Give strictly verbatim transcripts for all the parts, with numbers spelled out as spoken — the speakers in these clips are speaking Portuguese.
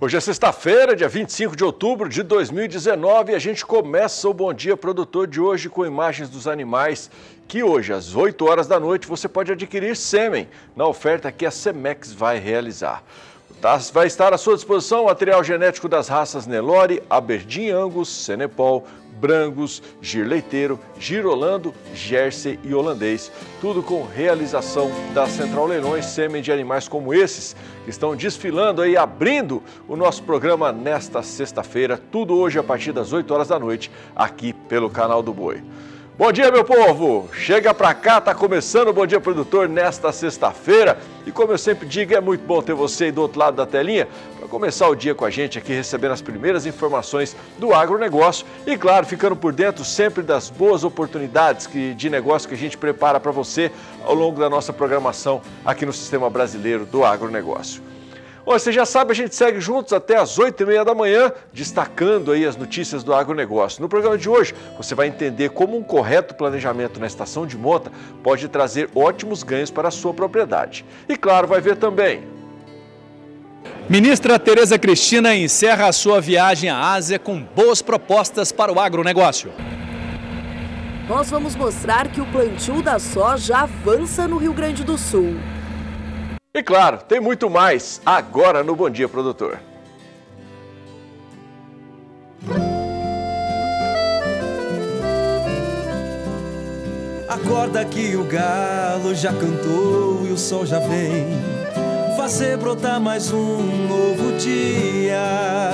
Hoje é sexta-feira, dia vinte e cinco de outubro de dois mil e dezenove, e a gente começa o Bom Dia Produtor de hoje com imagens dos animais que hoje, às oito horas da noite, você pode adquirir sêmen na oferta que a Semex vai realizar. Vai estar à sua disposição o material genético das raças Nelore, Aberdeen Angus, Senepol, Brangus, Gir Leiteiro, Gir Holando, Jersey e Holandês. Tudo com realização da Central Leilões, sêmen de animais como esses que estão desfilando aí, abrindo o nosso programa nesta sexta-feira. Tudo hoje a partir das oito horas da noite, aqui pelo Canal do Boi. Bom dia, meu povo! Chega pra cá, tá começando o Bom Dia Produtor nesta sexta-feira. E como eu sempre digo, é muito bom ter você aí do outro lado da telinha para começar o dia com a gente aqui, recebendo as primeiras informações do agronegócio e, claro, ficando por dentro sempre das boas oportunidades que, de negócio que a gente prepara para você ao longo da nossa programação aqui no Sistema Brasileiro do Agronegócio. Hoje, você já sabe, a gente segue juntos até às oito e meia da manhã, destacando aí as notícias do agronegócio. No programa de hoje, você vai entender como um correto planejamento na estação de monta pode trazer ótimos ganhos para a sua propriedade. E, claro, vai ver também. Ministra Tereza Cristina encerra a sua viagem à Ásia com boas propostas para o agronegócio. Nós vamos mostrar que o plantio da soja avança no Rio Grande do Sul. E claro, tem muito mais agora no Bom Dia Produtor. Acorda que o galo já cantou e o sol já vem fazer brotar mais um novo dia.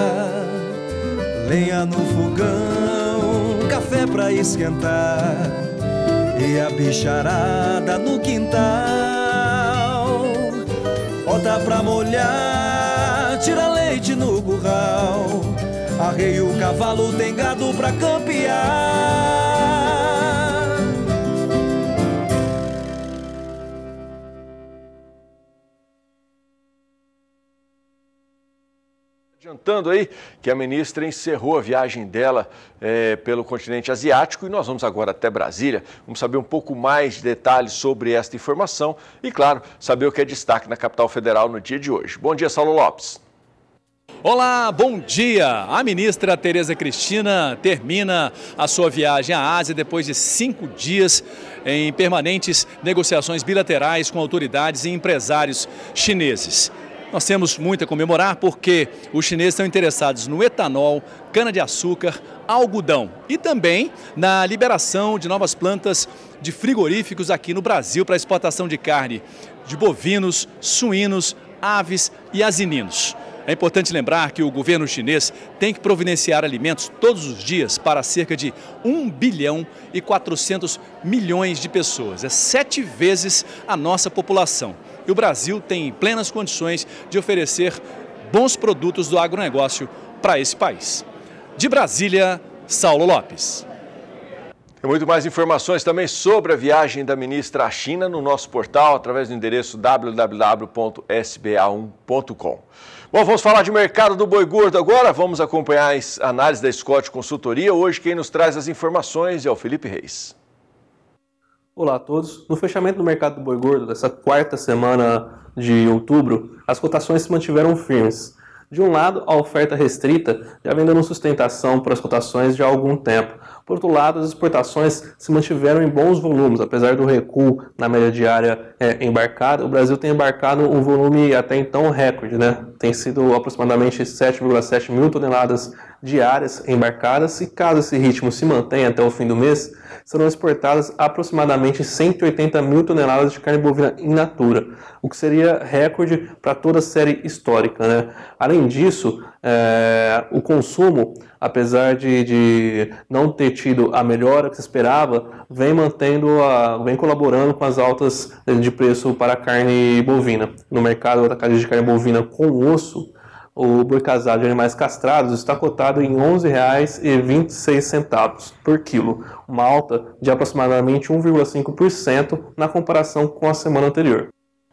Lenha no fogão, café pra esquentar e a bicharada no quintal. Bota pra molhar, tira leite no curral. Arreia o cavalo, tem gado pra campear. Adiantando aí que a ministra encerrou a viagem dela é, pelo continente asiático e nós vamos agora até Brasília. Vamos saber um pouco mais de detalhes sobre esta informação e, claro, saber o que é destaque na capital federal no dia de hoje. Bom dia, Saulo Lopes. Olá, bom dia! A ministra Tereza Cristina termina a sua viagem à Ásia depois de cinco dias em permanentes negociações bilaterais com autoridades e empresários chineses. Nós temos muito a comemorar porque os chineses estão interessados no etanol, cana-de-açúcar, algodão e também na liberação de novas plantas de frigoríficos aqui no Brasil para exportação de carne de bovinos, suínos, aves e asininos. É importante lembrar que o governo chinês tem que providenciar alimentos todos os dias para cerca de um bilhão e quatrocentos milhões de pessoas. É sete vezes a nossa população. E o Brasil tem plenas condições de oferecer bons produtos do agronegócio para esse país. De Brasília, Saulo Lopes. Tem muito mais informações também sobre a viagem da ministra à China no nosso portal, através do endereço w w w ponto s b a um ponto com. Bom, vamos falar de mercado do boi gordo agora. Vamos acompanhar a análise da Scott Consultoria. Hoje quem nos traz as informações é o Felipe Reis. Olá a todos. No fechamento do mercado do boi gordo dessa quarta semana de outubro, as cotações se mantiveram firmes. De um lado, a oferta restrita já vem dando sustentação para as cotações de há algum tempo. Por outro lado, as exportações se mantiveram em bons volumes, apesar do recuo na média diária é, embarcada. O Brasil tem embarcado um volume até então recorde, né? Tem sido aproximadamente sete vírgula sete mil toneladas diárias embarcadas e caso esse ritmo se mantenha até o fim do mês, serão exportadas aproximadamente cento e oitenta mil toneladas de carne bovina in natura, o que seria recorde para toda a série histórica, né? Além disso, é, o consumo, apesar de, de não ter tido a melhora que se esperava, vem mantendo, a, vem colaborando com as altas de preço para a carne bovina. No mercado atacadista de carne bovina com osso, o boi casado de animais castrados está cotado em onze reais e vinte e seis centavos por quilo, uma alta de aproximadamente um vírgula cinco por cento na comparação com a semana anterior.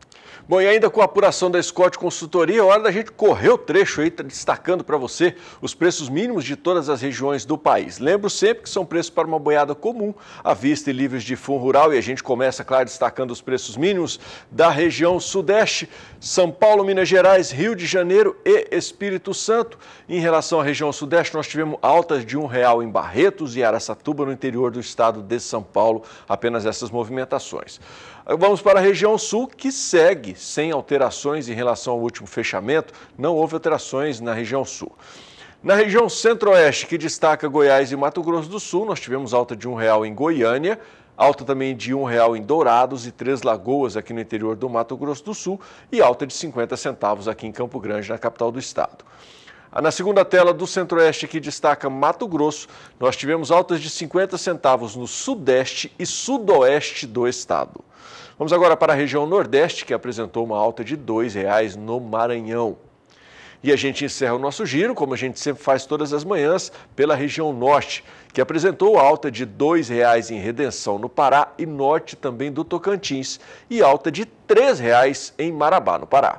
Bom, e ainda com a apuração da Scott Consultoria, é hora da gente correr o trecho aí, destacando para você os preços mínimos de todas as regiões do país. Lembro sempre que são preços para uma boiada comum, à vista e livres de fundo rural, e a gente começa, claro, destacando os preços mínimos da região sudeste, São Paulo, Minas Gerais, Rio de Janeiro e Espírito Santo. Em relação à região sudeste, nós tivemos altas de um real em Barretos e Araçatuba, no interior do estado de São Paulo, apenas essas movimentações. Vamos para a região sul, que segue sem alterações em relação ao último fechamento. Não houve alterações na região sul. Na região centro-oeste, que destaca Goiás e Mato Grosso do Sul, nós tivemos alta de um real em Goiânia, alta também de um real em Dourados e Três Lagoas, aqui no interior do Mato Grosso do Sul, e alta de cinquenta centavos aqui em Campo Grande, na capital do estado. Na segunda tela do centro-oeste, que destaca Mato Grosso, nós tivemos altas de cinquenta centavos no sudeste e sudoeste do estado. Vamos agora para a região nordeste, que apresentou uma alta de dois reais no Maranhão. E a gente encerra o nosso giro, como a gente sempre faz todas as manhãs, pela região norte, que apresentou alta de dois reais em Redenção, no Pará, e norte também do Tocantins, e alta de três reais em Marabá, no Pará.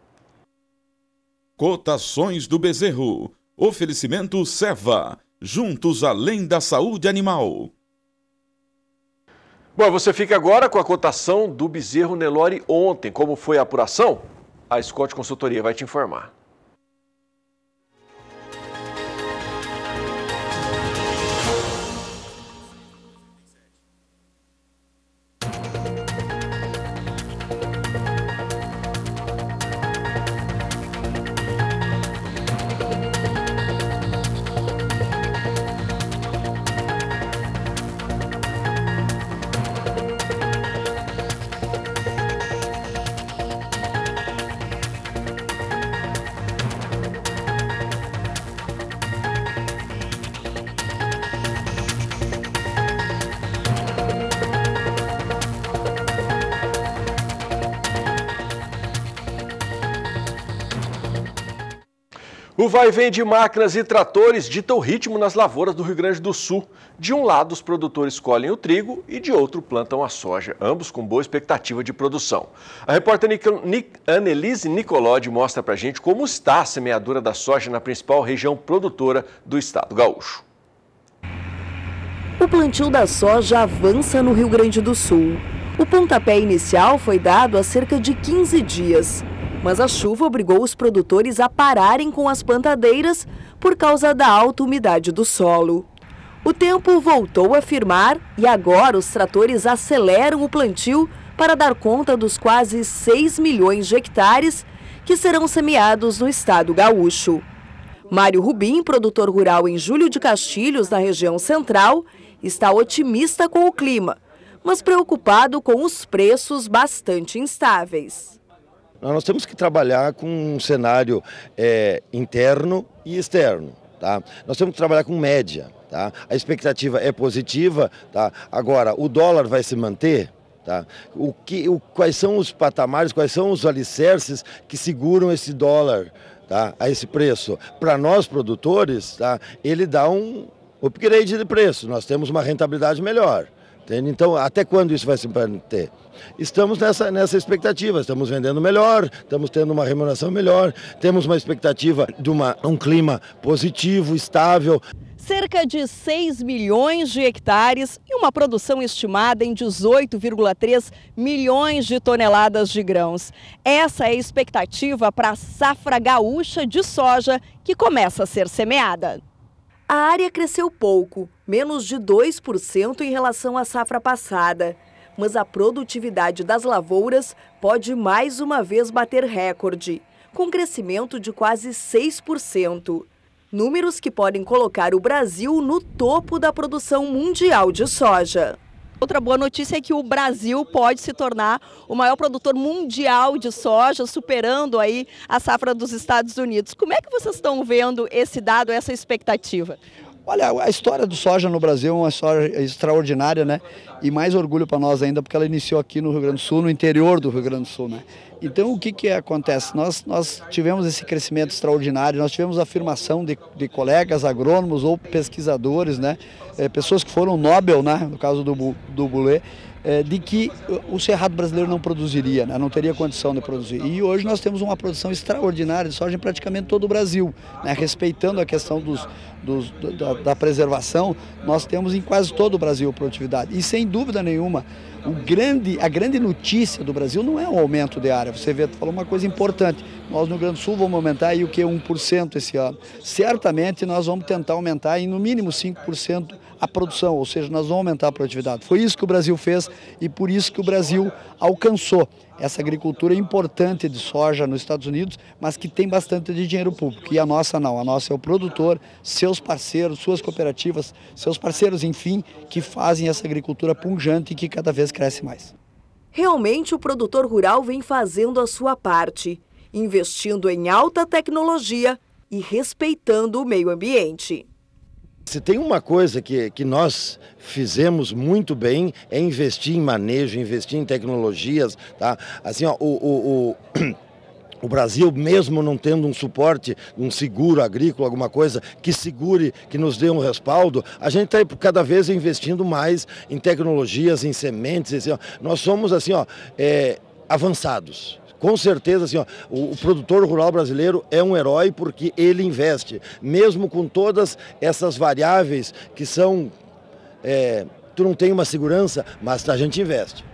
Cotações do bezerro. Oferecimento Seva. Juntos além da saúde animal. Bom, você fica agora com a cotação do bezerro Nelore ontem. Como foi a apuração? A Scott Consultoria vai te informar. O vai e vem de máquinas e tratores dita o ritmo nas lavouras do Rio Grande do Sul. De um lado, os produtores colhem o trigo e de outro plantam a soja, ambos com boa expectativa de produção. A repórter Annelise Nicolodi mostra pra gente como está a semeadura da soja na principal região produtora do estado gaúcho. O plantio da soja avança no Rio Grande do Sul. O pontapé inicial foi dado há cerca de quinze dias. Mas a chuva obrigou os produtores a pararem com as plantadeiras por causa da alta umidade do solo. O tempo voltou a firmar e agora os tratores aceleram o plantio para dar conta dos quase seis milhões de hectares que serão semeados no estado gaúcho. Mário Rubim, produtor rural em Júlio de Castilhos, na região central, está otimista com o clima, mas preocupado com os preços bastante instáveis. Nós temos que trabalhar com um cenário é, interno e externo. Tá? Nós temos que trabalhar com média. Tá? A expectativa é positiva. Tá? Agora, o dólar vai se manter? Tá? O que, o, quais são os patamares, quais são os alicerces que seguram esse dólar, tá? A esse preço? Para nós produtores, tá? Ele dá um upgrade de preço. Nós temos uma rentabilidade melhor. Entende? Então, até quando isso vai se manter? Estamos nessa, nessa expectativa, estamos vendendo melhor, estamos tendo uma remuneração melhor, temos uma expectativa de uma, um clima positivo, estável. Cerca de seis milhões de hectares e uma produção estimada em dezoito vírgula três milhões de toneladas de grãos. Essa é a expectativa para a safra gaúcha de soja que começa a ser semeada. A área cresceu pouco, menos de dois por cento em relação à safra passada. Mas a produtividade das lavouras pode mais uma vez bater recorde, com crescimento de quase seis por cento. Números que podem colocar o Brasil no topo da produção mundial de soja. Outra boa notícia é que o Brasil pode se tornar o maior produtor mundial de soja, superando aí a safra dos Estados Unidos. Como é que vocês estão vendo esse dado, essa expectativa? Olha, a história do soja no Brasil é uma história extraordinária, né? e mais orgulho para nós ainda porque ela iniciou aqui no Rio Grande do Sul, no interior do Rio Grande do Sul, né? Então o que que acontece? Nós, nós tivemos esse crescimento extraordinário, nós tivemos a afirmação de, de colegas agrônomos ou pesquisadores, né? É, pessoas que foram Nobel, né? No caso do, do Boulay, é, de que o cerrado brasileiro não produziria, né? Não teria condição de produzir. E hoje nós temos uma produção extraordinária de soja em praticamente todo o Brasil, né? Respeitando a questão dos, dos, da, da preservação, nós temos em quase todo o Brasil produtividade. E sem dúvida nenhuma, o grande, a grande notícia do Brasil não é o aumento de área. Você vê, tu falou uma coisa importante, nós no Rio Grande do Sul vamos aumentar aí o que? um por cento esse ano. Certamente nós vamos tentar aumentar em no mínimo cinco por cento a produção, ou seja, nós vamos aumentar a produtividade. Foi isso que o Brasil fez e por isso que o Brasil alcançou essa agricultura importante de soja nos Estados Unidos, mas que tem bastante de dinheiro público. E a nossa não, a nossa é o produtor, seus parceiros, suas cooperativas, seus parceiros, enfim, que fazem essa agricultura pujante e que cada vez cresce mais. Realmente o produtor rural vem fazendo a sua parte, investindo em alta tecnologia e respeitando o meio ambiente. Se tem uma coisa que, que nós fizemos muito bem é investir em manejo, investir em tecnologias, tá? Assim, ó, o, o, o, o Brasil, mesmo não tendo um suporte, um seguro agrícola, alguma coisa que segure, que nos dê um respaldo, a gente está cada vez investindo mais em tecnologias, em sementes, assim, ó. Nós somos assim, ó, é, avançados. Com certeza, assim, ó, o, o produtor rural brasileiro é um herói porque ele investe, mesmo com todas essas variáveis que são, é, tu não tem uma segurança, mas a gente investe.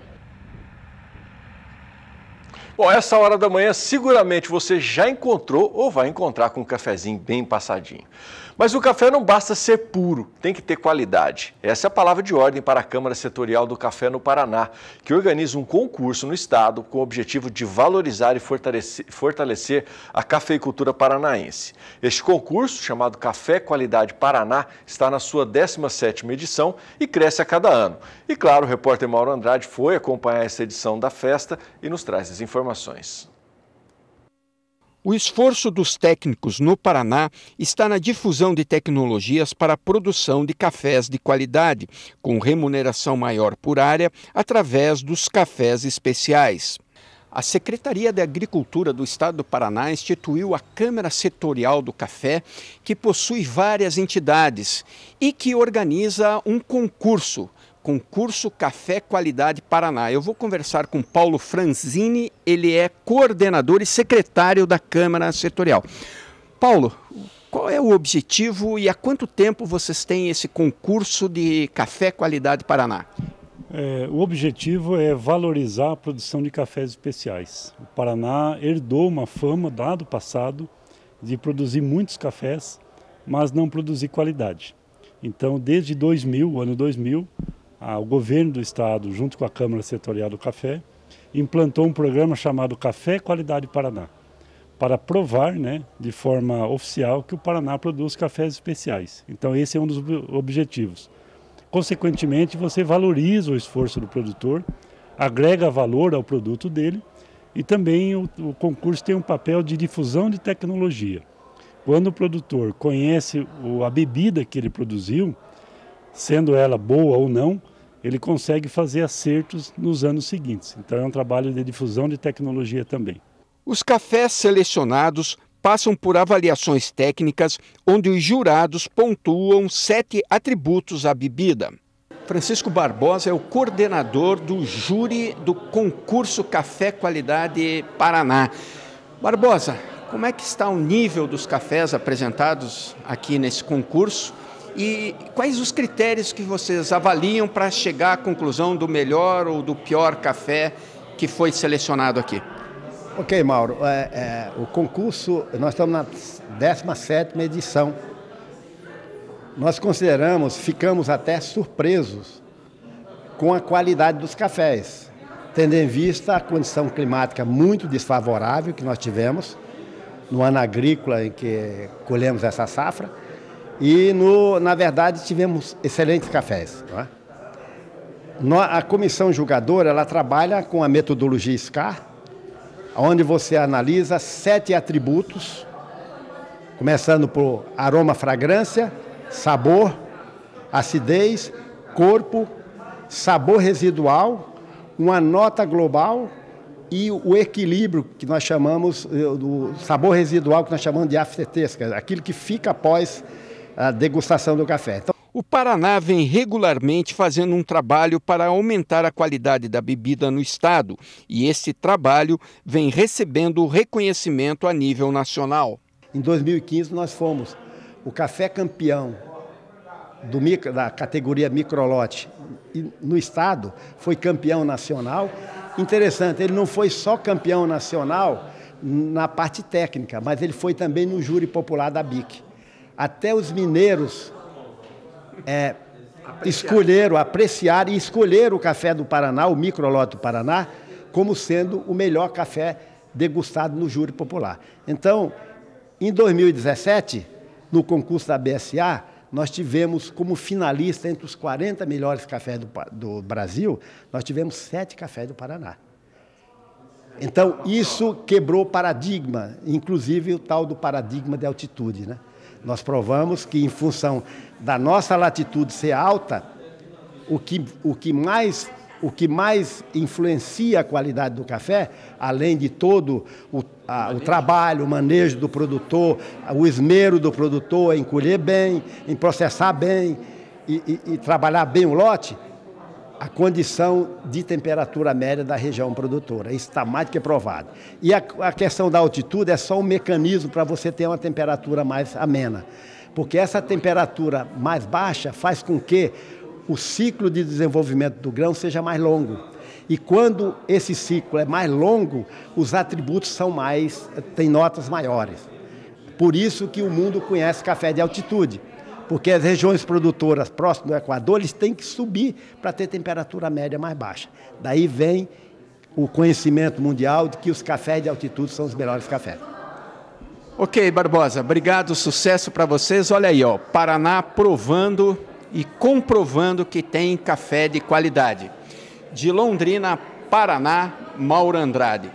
Bom, essa hora da manhã seguramente você já encontrou ou vai encontrar com um cafezinho bem passadinho. Mas o café não basta ser puro, tem que ter qualidade. Essa é a palavra de ordem para a Câmara Setorial do Café no Paraná, que organiza um concurso no estado com o objetivo de valorizar e fortalecer, fortalecer a cafeicultura paranaense. Este concurso, chamado Café Qualidade Paraná, está na sua décima sétima edição e cresce a cada ano. E claro, o repórter Mauro Andrade foi acompanhar essa edição da festa e nos traz as informações. O esforço dos técnicos no Paraná está na difusão de tecnologias para a produção de cafés de qualidade, com remuneração maior por área, através dos cafés especiais. A Secretaria de Agricultura do Estado do Paraná instituiu a Câmara Setorial do Café, que possui várias entidades e que organiza um concurso. Concurso Café Qualidade Paraná. Eu vou conversar com Paulo Franzini, ele é coordenador e secretário da Câmara Setorial. Paulo, qual é o objetivo e há quanto tempo vocês têm esse concurso de Café Qualidade Paraná? É, o objetivo é valorizar a produção de cafés especiais. O Paraná herdou uma fama lá do passado de produzir muitos cafés, mas não produzir qualidade. Então, desde dois mil, o ano dois mil, o governo do estado, junto com a Câmara Setorial do Café, implantou um programa chamado Café Qualidade Paraná, para provar, né, de forma oficial que o Paraná produz cafés especiais. Então esse é um dos objetivos. Consequentemente, você valoriza o esforço do produtor, agrega valor ao produto dele e também o, o concurso tem um papel de difusão de tecnologia. Quando o produtor conhece o, a bebida que ele produziu, sendo ela boa ou não, ele consegue fazer acertos nos anos seguintes. Então é um trabalho de difusão de tecnologia também. Os cafés selecionados passam por avaliações técnicas, onde os jurados pontuam sete atributos à bebida. Francisco Barbosa é o coordenador do júri do concurso Café Qualidade Paraná. Barbosa, como é que está o nível dos cafés apresentados aqui nesse concurso? E quais os critérios que vocês avaliam para chegar à conclusão do melhor ou do pior café que foi selecionado aqui? Ok, Mauro. É, é, o concurso, nós estamos na décima sétima edição. Nós consideramos, ficamos até surpresos com a qualidade dos cafés, tendo em vista a condição climática muito desfavorável que nós tivemos no ano agrícola em que colhemos essa safra. E, no, na verdade, tivemos excelentes cafés. Não é? No, a comissão julgadora ela trabalha com a metodologia S C A R, onde você analisa sete atributos, começando por aroma, fragrância, sabor, acidez, corpo sabor residual, uma nota global e o equilíbrio que nós chamamos do sabor residual, que nós chamamos de aftertaste, aquilo que fica após a degustação do café. Então, o Paraná vem regularmente fazendo um trabalho para aumentar a qualidade da bebida no estado, e esse trabalho vem recebendo reconhecimento a nível nacional. Em dois mil e quinze nós fomos o café campeão do micro, da categoria microlote no estado, foi campeão nacional. Interessante, ele não foi só campeão nacional na parte técnica, mas ele foi também no júri popular da B I C. Até os mineiros é, escolheram, apreciaram e escolheram o café do Paraná, o microlote do Paraná, como sendo o melhor café degustado no júri popular. Então, em dois mil e dezessete, no concurso da B S A, nós tivemos como finalista entre os quarenta melhores cafés do, do Brasil, nós tivemos sete cafés do Paraná. Então, isso quebrou paradigma, inclusive o tal do paradigma de altitude, né? Nós provamos que, em função da nossa latitude ser alta, o que, o que mais, o que mais influencia a qualidade do café, além de todo o, a, o trabalho, o manejo do produtor, o esmero do produtor em colher bem, em processar bem e, e, e trabalhar bem o lote, a condição de temperatura média da região produtora. Isso está mais do que provado. E a, a questão da altitude é só um mecanismo para você ter uma temperatura mais amena. Porque essa temperatura mais baixa faz com que o ciclo de desenvolvimento do grão seja mais longo. E quando esse ciclo é mais longo, os atributos são mais, têm notas maiores. Por isso que o mundo conhece café de altitude. Porque as regiões produtoras próximas do Equador, eles têm que subir para ter temperatura média mais baixa. Daí vem o conhecimento mundial de que os cafés de altitude são os melhores cafés. Ok, Barbosa, obrigado, sucesso para vocês. Olha aí, ó, Paraná provando e comprovando que tem café de qualidade. De Londrina, Paraná, Mauro Andrade.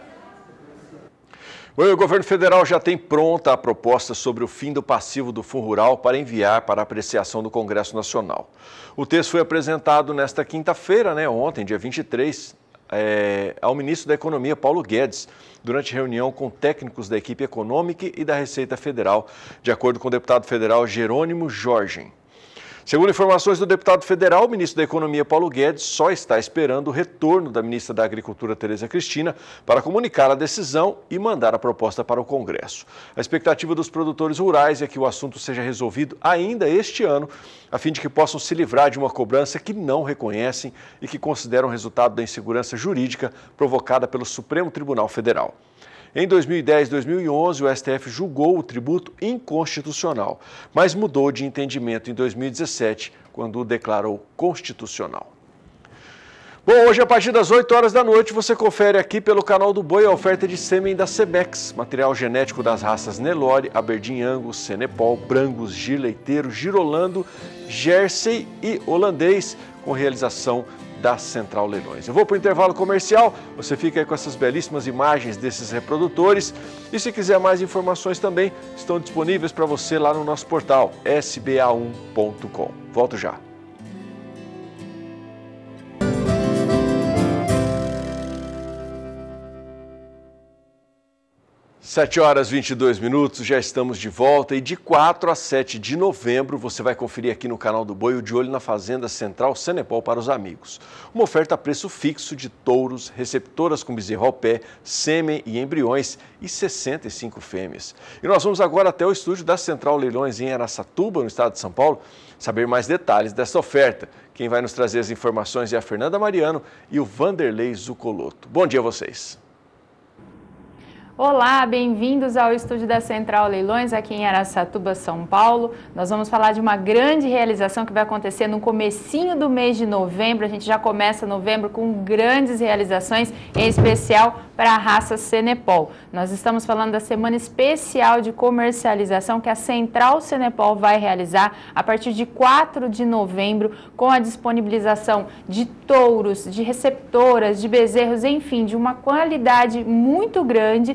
O governo federal já tem pronta a proposta sobre o fim do passivo do Fundo Rural para enviar para apreciação do Congresso Nacional. O texto foi apresentado nesta quinta-feira, né, ontem, dia vinte e três, é, ao ministro da Economia, Paulo Guedes, durante reunião com técnicos da equipe econômica e da Receita Federal, de acordo com o deputado federal Jerônimo Jorgen. Segundo informações do deputado federal, o ministro da Economia, Paulo Guedes, só está esperando o retorno da ministra da Agricultura, Tereza Cristina, para comunicar a decisão e mandar a proposta para o Congresso. A expectativa dos produtores rurais é que o assunto seja resolvido ainda este ano, a fim de que possam se livrar de uma cobrança que não reconhecem e que consideram resultado da insegurança jurídica provocada pelo Supremo Tribunal Federal. Em dois mil e dez e dois mil e onze, o S T F julgou o tributo inconstitucional, mas mudou de entendimento em dois mil e dezessete, quando o declarou constitucional. Bom, hoje a partir das oito horas da noite você confere aqui pelo canal do Boi a oferta de sêmen da Semex, material genético das raças Nelore, Aberdeen Angus, Senepol, Brangus, Gir Leiteiro, Girolando, Jersey e Holandês, com realização da Central Leilões. Eu vou para o intervalo comercial, você fica aí com essas belíssimas imagens desses reprodutores e se quiser mais informações também estão disponíveis para você lá no nosso portal S B A um ponto com. Volto já. sete horas e vinte e dois minutos, já estamos de volta e de quatro a sete de novembro você vai conferir aqui no canal do Boi o De Olho na Fazenda Central Senepol para os amigos. Uma oferta a preço fixo de touros, receptoras com bezerro ao pé, sêmen e embriões e sessenta e cinco fêmeas. E nós vamos agora até o estúdio da Central Leilões em Araçatuba, no estado de São Paulo, saber mais detalhes dessa oferta. Quem vai nos trazer as informações é a Fernanda Mariano e o Vanderlei Zucoloto. Bom dia a vocês. Olá, bem-vindos ao estúdio da Central Leilões aqui em Araçatuba, São Paulo. Nós vamos falar de uma grande realização que vai acontecer no comecinho do mês de novembro. A gente já começa novembro com grandes realizações, em especial para a raça Senepol. Nós estamos falando da semana especial de comercialização que a Central Senepol vai realizar a partir de quatro de novembro, com a disponibilização de touros, de receptoras, de bezerros, enfim, de uma qualidade muito grande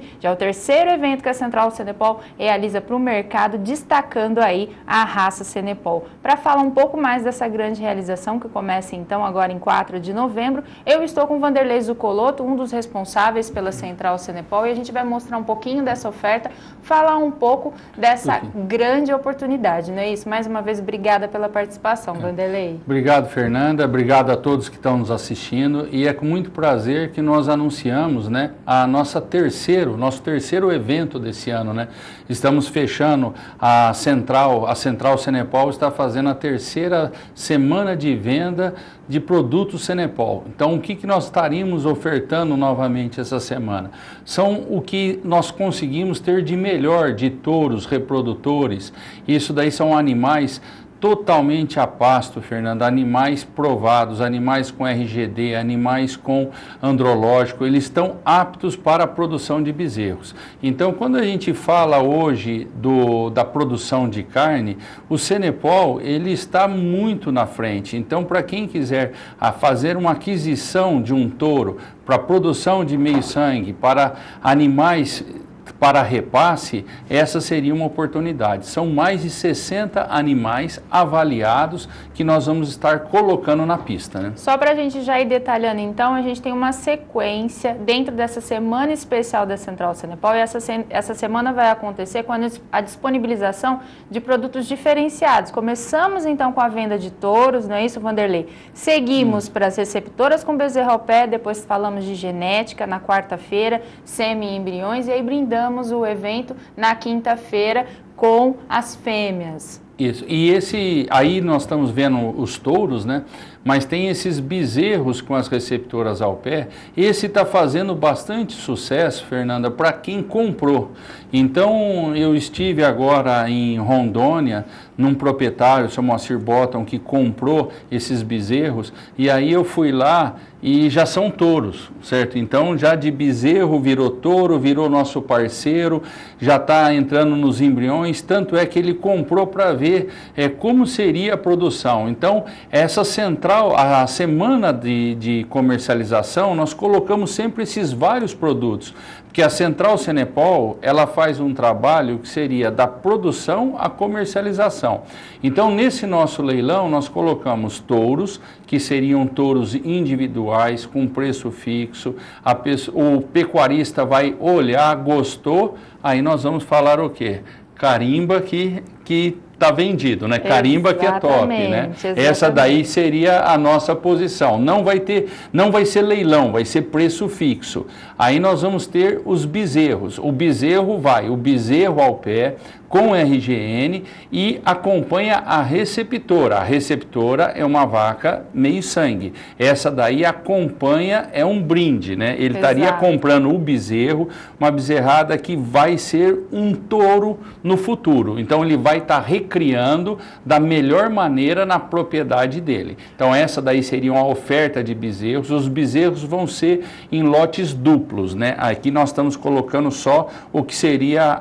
Já é o terceiro evento que a Central Cenepol realiza para o mercado, destacando aí a raça Cenepol. Para falar um pouco mais dessa grande realização, que começa então agora em quatro de novembro, eu estou com o Vanderlei Zucoloto, um dos responsáveis pela Central Cenepol, e a gente vai mostrar um pouquinho dessa oferta, falar um pouco dessa uhum. grande oportunidade, não é isso? Mais uma vez, obrigada pela participação, é. Vanderlei. Obrigado, Fernanda, obrigado a todos que estão nos assistindo, e é com muito prazer que nós anunciamos, né, a nossa terceiro, nosso terceiro evento desse ano, né? Estamos fechando a Central, a Central Cenepol está fazendo a terceira semana de venda de produtos Cenepol. Então, o que, que nós estaríamos ofertando novamente essa semana? São o que nós conseguimos ter de melhor de touros reprodutores. Isso daí são animais totalmente a pasto, Fernanda, animais provados, animais com R G D, animais com andrológico, eles estão aptos para a produção de bezerros. Então, quando a gente fala hoje do, da produção de carne, o Cenepol, ele está muito na frente. Então, para quem quiser a fazer uma aquisição de um touro para produção de meio sangue, para animais para repasse, essa seria uma oportunidade. São mais de sessenta animais avaliados que nós vamos estar colocando na pista, né? Só para a gente já ir detalhando, então, a gente tem uma sequência dentro dessa semana especial da Central Cenepol, e essa, essa semana vai acontecer com a disponibilização de produtos diferenciados. Começamos, então, com a venda de touros, não é isso, Vanderlei? Seguimos hum. para as receptoras com bezerro ao pé, depois falamos de genética na quarta-feira, semi-embriões, e aí brindamos o evento na quinta-feira com as fêmeas. Isso, e esse, aí nós estamos vendo os touros, né? Mas tem esses bezerros com as receptoras ao pé. Esse está fazendo bastante sucesso, Fernanda, para quem comprou. Então, eu estive agora em Rondônia, num proprietário, o seu Moacir Botton, que comprou esses bezerros, e aí eu fui lá e já são touros, certo? Então, já de bezerro virou touro, virou nosso parceiro, já está entrando nos embriões, tanto é que ele comprou para ver é, como seria a produção. Então, essa central, a semana de, de comercialização, nós colocamos sempre esses vários produtos, porque a Central Cenepol, ela faz um trabalho que seria da produção à comercialização. Então, nesse nosso leilão, nós colocamos touros, que seriam touros individuais, com preço fixo, a pessoa, o pecuarista vai olhar, gostou, aí nós vamos falar o quê? Carimba que... que está vendido, né? Carimba que é top, né? Exatamente. Essa daí seria a nossa posição. Não vai ter, não vai ser leilão, vai ser preço fixo. Aí nós vamos ter os bezerros. O bezerro vai, o bezerro ao pé, com R G N e acompanha a receptora. A receptora é uma vaca meio sangue. Essa daí acompanha, é um brinde, né? Ele estaria comprando o bezerro, uma bezerrada que vai ser um touro no futuro. Então ele vai estar tá recriando da melhor maneira na propriedade dele. Então essa daí seria uma oferta de bezerros. Os bezerros vão ser em lotes duplos, né? Aqui nós estamos colocando só o que seria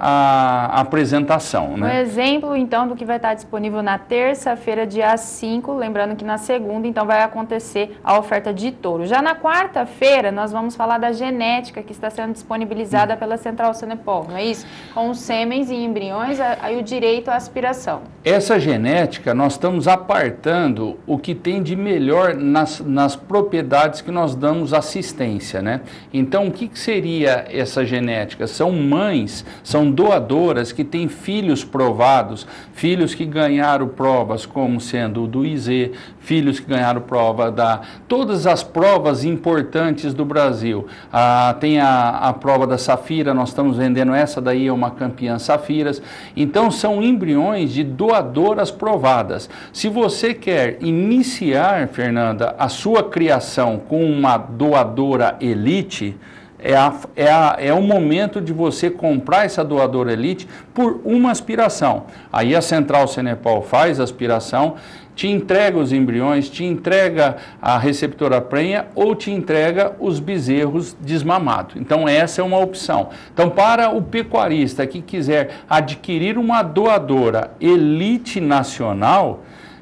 a apresentação. Né? Um exemplo, então, do que vai estar disponível na terça-feira, dia cinco, lembrando que na segunda, então, vai acontecer a oferta de touro. Já na quarta-feira, nós vamos falar da genética que está sendo disponibilizada pela Central Cenepol, não é isso? Com os sêmens e embriões, aí o direito à aspiração. Essa genética, nós estamos apartando o que tem de melhor nas, nas propriedades que nós damos assistência, né? Então, o que, que seria essa genética? São mães, são doadoras que têm filhos provados, filhos que ganharam provas como sendo o do I Z, filhos que ganharam prova da... Todas as provas importantes do Brasil. Ah, tem a, a prova da Safira, nós estamos vendendo essa daí, é uma campeã Safiras. Então, são embriões de doadoras provadas. Se você quer iniciar, Fernanda, a sua criação com uma doadora elite, É, a, é, a, é o momento de você comprar essa doadora elite por uma aspiração. Aí a Central Cenepol faz a aspiração, te entrega os embriões, te entrega a receptora prenha ou te entrega os bezerros desmamados. Então essa é uma opção. Então para o pecuarista que quiser adquirir uma doadora elite nacional,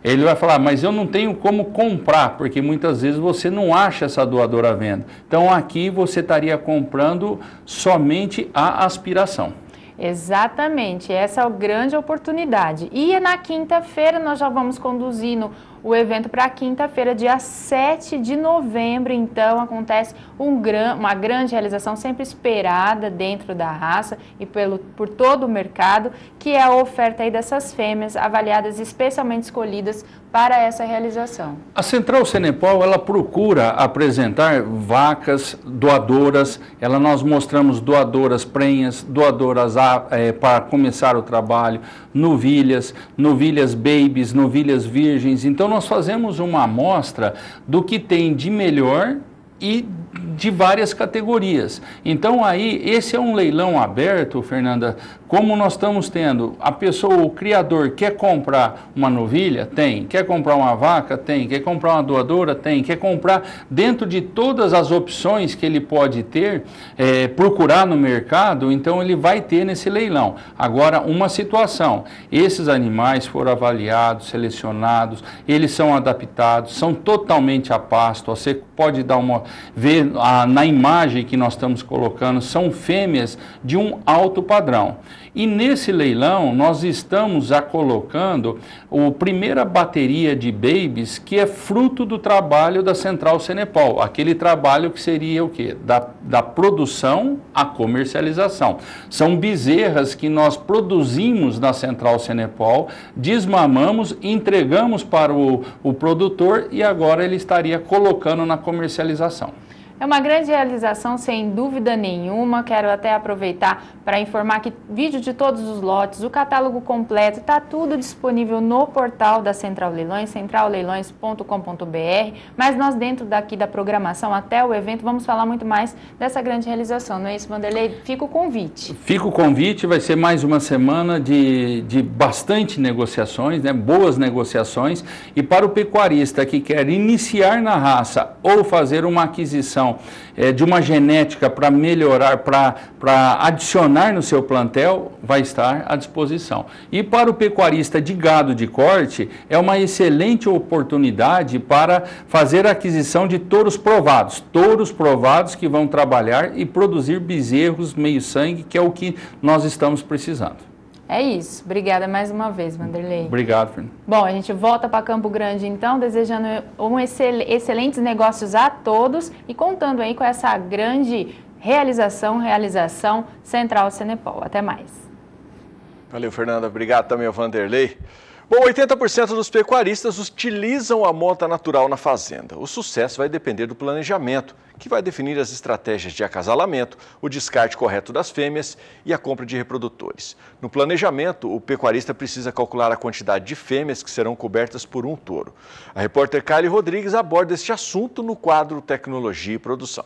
Ele vai falar, mas eu não tenho como comprar, porque muitas vezes você não acha essa doadora à venda. Então aqui você estaria comprando somente a aspiração. Exatamente, essa é a grande oportunidade. E na quinta-feira nós já vamos conduzindo o evento para quinta-feira, dia sete de novembro, então acontece um gran, uma grande realização sempre esperada dentro da raça e pelo, por todo o mercado, que é a oferta aí dessas fêmeas avaliadas especialmente escolhidas para essa realização. A Central Cenepol, ela procura apresentar vacas doadoras, ela, nós mostramos doadoras prenhas, doadoras é, para começar o trabalho, novilhas, novilhas babies, novilhas virgens. Então nós fazemos uma amostra do que tem de melhor e de várias categorias. Então aí, esse é um leilão aberto, Fernanda, como nós estamos tendo, a pessoa, o criador quer comprar uma novilha? Tem. Quer comprar uma vaca? Tem. Quer comprar uma doadora? Tem. Quer comprar dentro de todas as opções que ele pode ter, é, procurar no mercado, então ele vai ter nesse leilão. Agora, uma situação, esses animais foram avaliados, selecionados, eles são adaptados, são totalmente a pasto, você pode dar uma, ver a, na imagem que nós estamos colocando, são fêmeas de um alto padrão. E nesse leilão nós estamos já colocando a primeira bateria de babies que é fruto do trabalho da Central Cenepol, aquele trabalho que seria o quê? Da, da produção à comercialização. São bezerras que nós produzimos na Central Cenepol, desmamamos, entregamos para o, o produtor e agora ele estaria colocando na comercialização. É uma grande realização, sem dúvida nenhuma. Quero até aproveitar para informar que vídeo de todos os lotes, o catálogo completo, está tudo disponível no portal da Central Leilões, central leilões ponto com ponto br. Mas nós, dentro daqui da programação até o evento, vamos falar muito mais dessa grande realização. Não é isso, Vanderlei? Fica o convite. Fica o convite, vai ser mais uma semana de, de bastante negociações, né? Boas negociações. E para o pecuarista que quer iniciar na raça ou fazer uma aquisição É, de uma genética para melhorar, para adicionar no seu plantel, vai estar à disposição. E para o pecuarista de gado de corte, é uma excelente oportunidade para fazer a aquisição de touros provados. Touros provados que vão trabalhar e produzir bezerros meio-sangue, que é o que nós estamos precisando. É isso. Obrigada mais uma vez, Vanderlei. Obrigado, Fernando. Bom, a gente volta para Campo Grande, então, desejando um excel, excelentes negócios a todos e contando aí com essa grande realização, realização Central Cenepol. Até mais. Valeu, Fernanda. Obrigado também ao Vanderlei. Bom, oitenta por cento dos pecuaristas utilizam a monta natural na fazenda. O sucesso vai depender do planejamento, que vai definir as estratégias de acasalamento, o descarte correto das fêmeas e a compra de reprodutores. No planejamento, o pecuarista precisa calcular a quantidade de fêmeas que serão cobertas por um touro. A repórter Kylie Rodrigues aborda este assunto no quadro Tecnologia e Produção.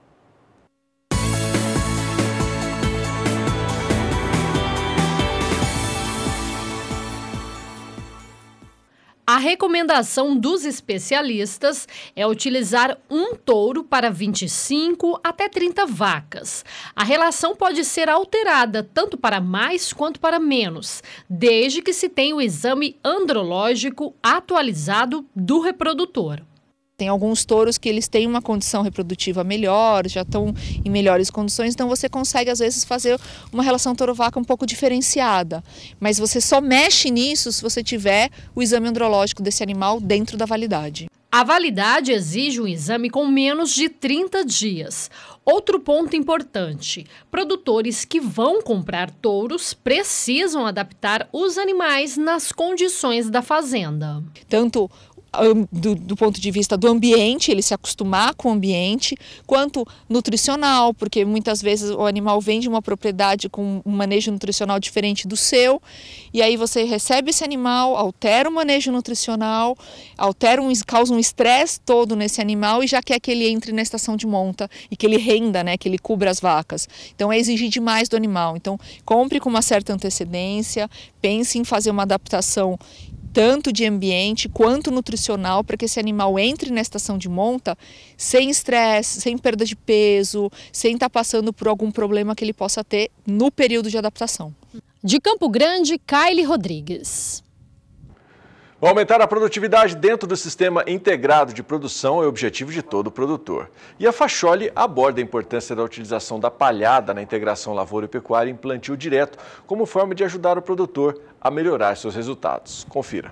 A recomendação dos especialistas é utilizar um touro para vinte e cinco até trinta vacas. A relação pode ser alterada tanto para mais quanto para menos, desde que se tenha o exame andrológico atualizado do reprodutor. Tem alguns touros que eles têm uma condição reprodutiva melhor, já estão em melhores condições, então você consegue às vezes fazer uma relação touro-vaca um pouco diferenciada. Mas você só mexe nisso se você tiver o exame andrológico desse animal dentro da validade. A validade exige um exame com menos de trinta dias. Outro ponto importante: produtores que vão comprar touros precisam adaptar os animais nas condições da fazenda. Tanto Do, do ponto de vista do ambiente, ele se acostumar com o ambiente, quanto nutricional, porque muitas vezes o animal vem de uma propriedade com um manejo nutricional diferente do seu, e aí você recebe esse animal, altera o manejo nutricional, altera um, causa um estresse todo nesse animal e já quer que ele entre na estação de monta e que ele renda, né, que ele cubra as vacas. Então é exigir demais do animal. Então compre com uma certa antecedência, pense em fazer uma adaptação tanto de ambiente quanto nutricional, para que esse animal entre na estação de monta sem estresse, sem perda de peso, sem estar passando por algum problema que ele possa ter no período de adaptação. De Campo Grande, Kylie Rodrigues. Aumentar a produtividade dentro do sistema integrado de produção é o objetivo de todo produtor. E a Facholi aborda a importância da utilização da palhada na integração lavoura e pecuária em plantio direto, como forma de ajudar o produtor a melhorar seus resultados. Confira.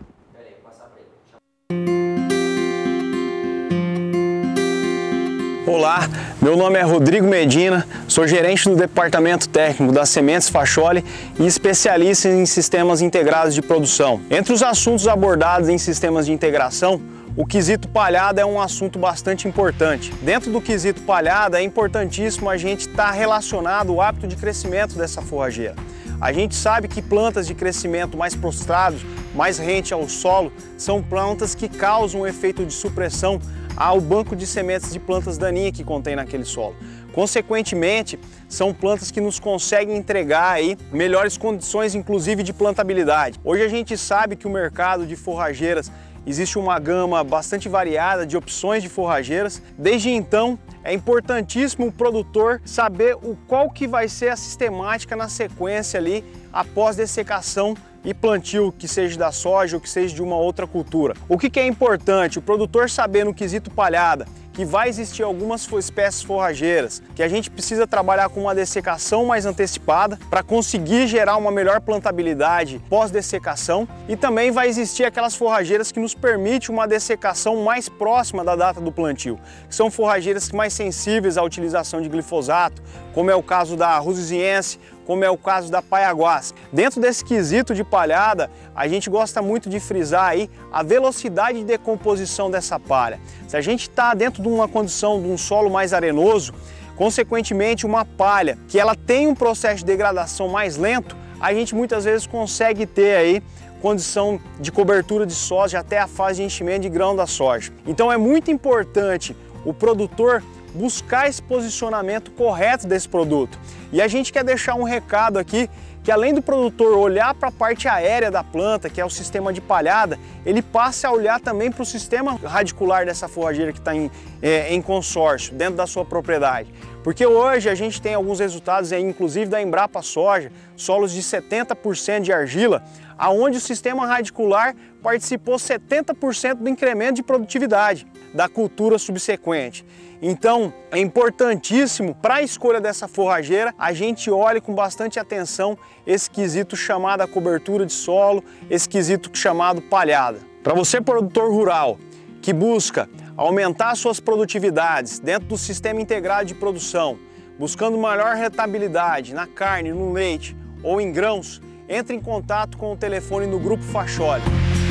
Olá, meu nome é Rodrigo Medina, sou gerente do Departamento Técnico das Sementes Facholi e especialista em sistemas integrados de produção. Entre os assuntos abordados em sistemas de integração, o quesito palhada é um assunto bastante importante. Dentro do quesito palhada é importantíssimo a gente estar relacionado ao hábito de crescimento dessa forrageira. A gente sabe que plantas de crescimento mais prostrados, mais rente ao solo, são plantas que causam um efeito de supressão ao banco de sementes de plantas daninhas que contém naquele solo. Consequentemente, são plantas que nos conseguem entregar aí melhores condições, inclusive de plantabilidade. Hoje a gente sabe que o mercado de forrageiras existe uma gama bastante variada de opções de forrageiras. Desde então, é importantíssimo o produtor saber o qual que vai ser a sistemática na sequência ali após dessecação e plantio, que seja da soja ou que seja de uma outra cultura. O que que é importante? O produtor saber no quesito palhada que vai existir algumas espécies forrageiras, que a gente precisa trabalhar com uma dessecação mais antecipada para conseguir gerar uma melhor plantabilidade pós-dessecação, e também vai existir aquelas forrageiras que nos permitem uma dessecação mais próxima da data do plantio, que são forrageiras mais sensíveis à utilização de glifosato, como é o caso da Rusiziense, como é o caso da Paiaguás. Dentro desse quesito de palhada, a gente gosta muito de frisar aí a velocidade de decomposição dessa palha. Se a gente está dentro de uma condição de um solo mais arenoso, consequentemente uma palha que ela tem um processo de degradação mais lento, a gente muitas vezes consegue ter aí condição de cobertura de soja até a fase de enchimento de grão da soja. Então é muito importante o produtor buscar esse posicionamento correto desse produto. E a gente quer deixar um recado aqui, que além do produtor olhar para a parte aérea da planta, que é o sistema de palhada, ele passe a olhar também para o sistema radicular dessa forrageira que está em, é, em consórcio, dentro da sua propriedade. Porque hoje a gente tem alguns resultados, aí, inclusive da Embrapa Soja, solos de setenta por cento de argila, aonde o sistema radicular participou setenta por cento do incremento de produtividade da cultura subsequente. Então, é importantíssimo para a escolha dessa forrageira a gente olhe com bastante atenção esse quesito chamado a cobertura de solo, esse quesito chamado palhada. Para você, produtor rural, que busca aumentar suas produtividades dentro do sistema integrado de produção, buscando maior rentabilidade na carne, no leite ou em grãos, entre em contato com o telefone no Grupo Facholi.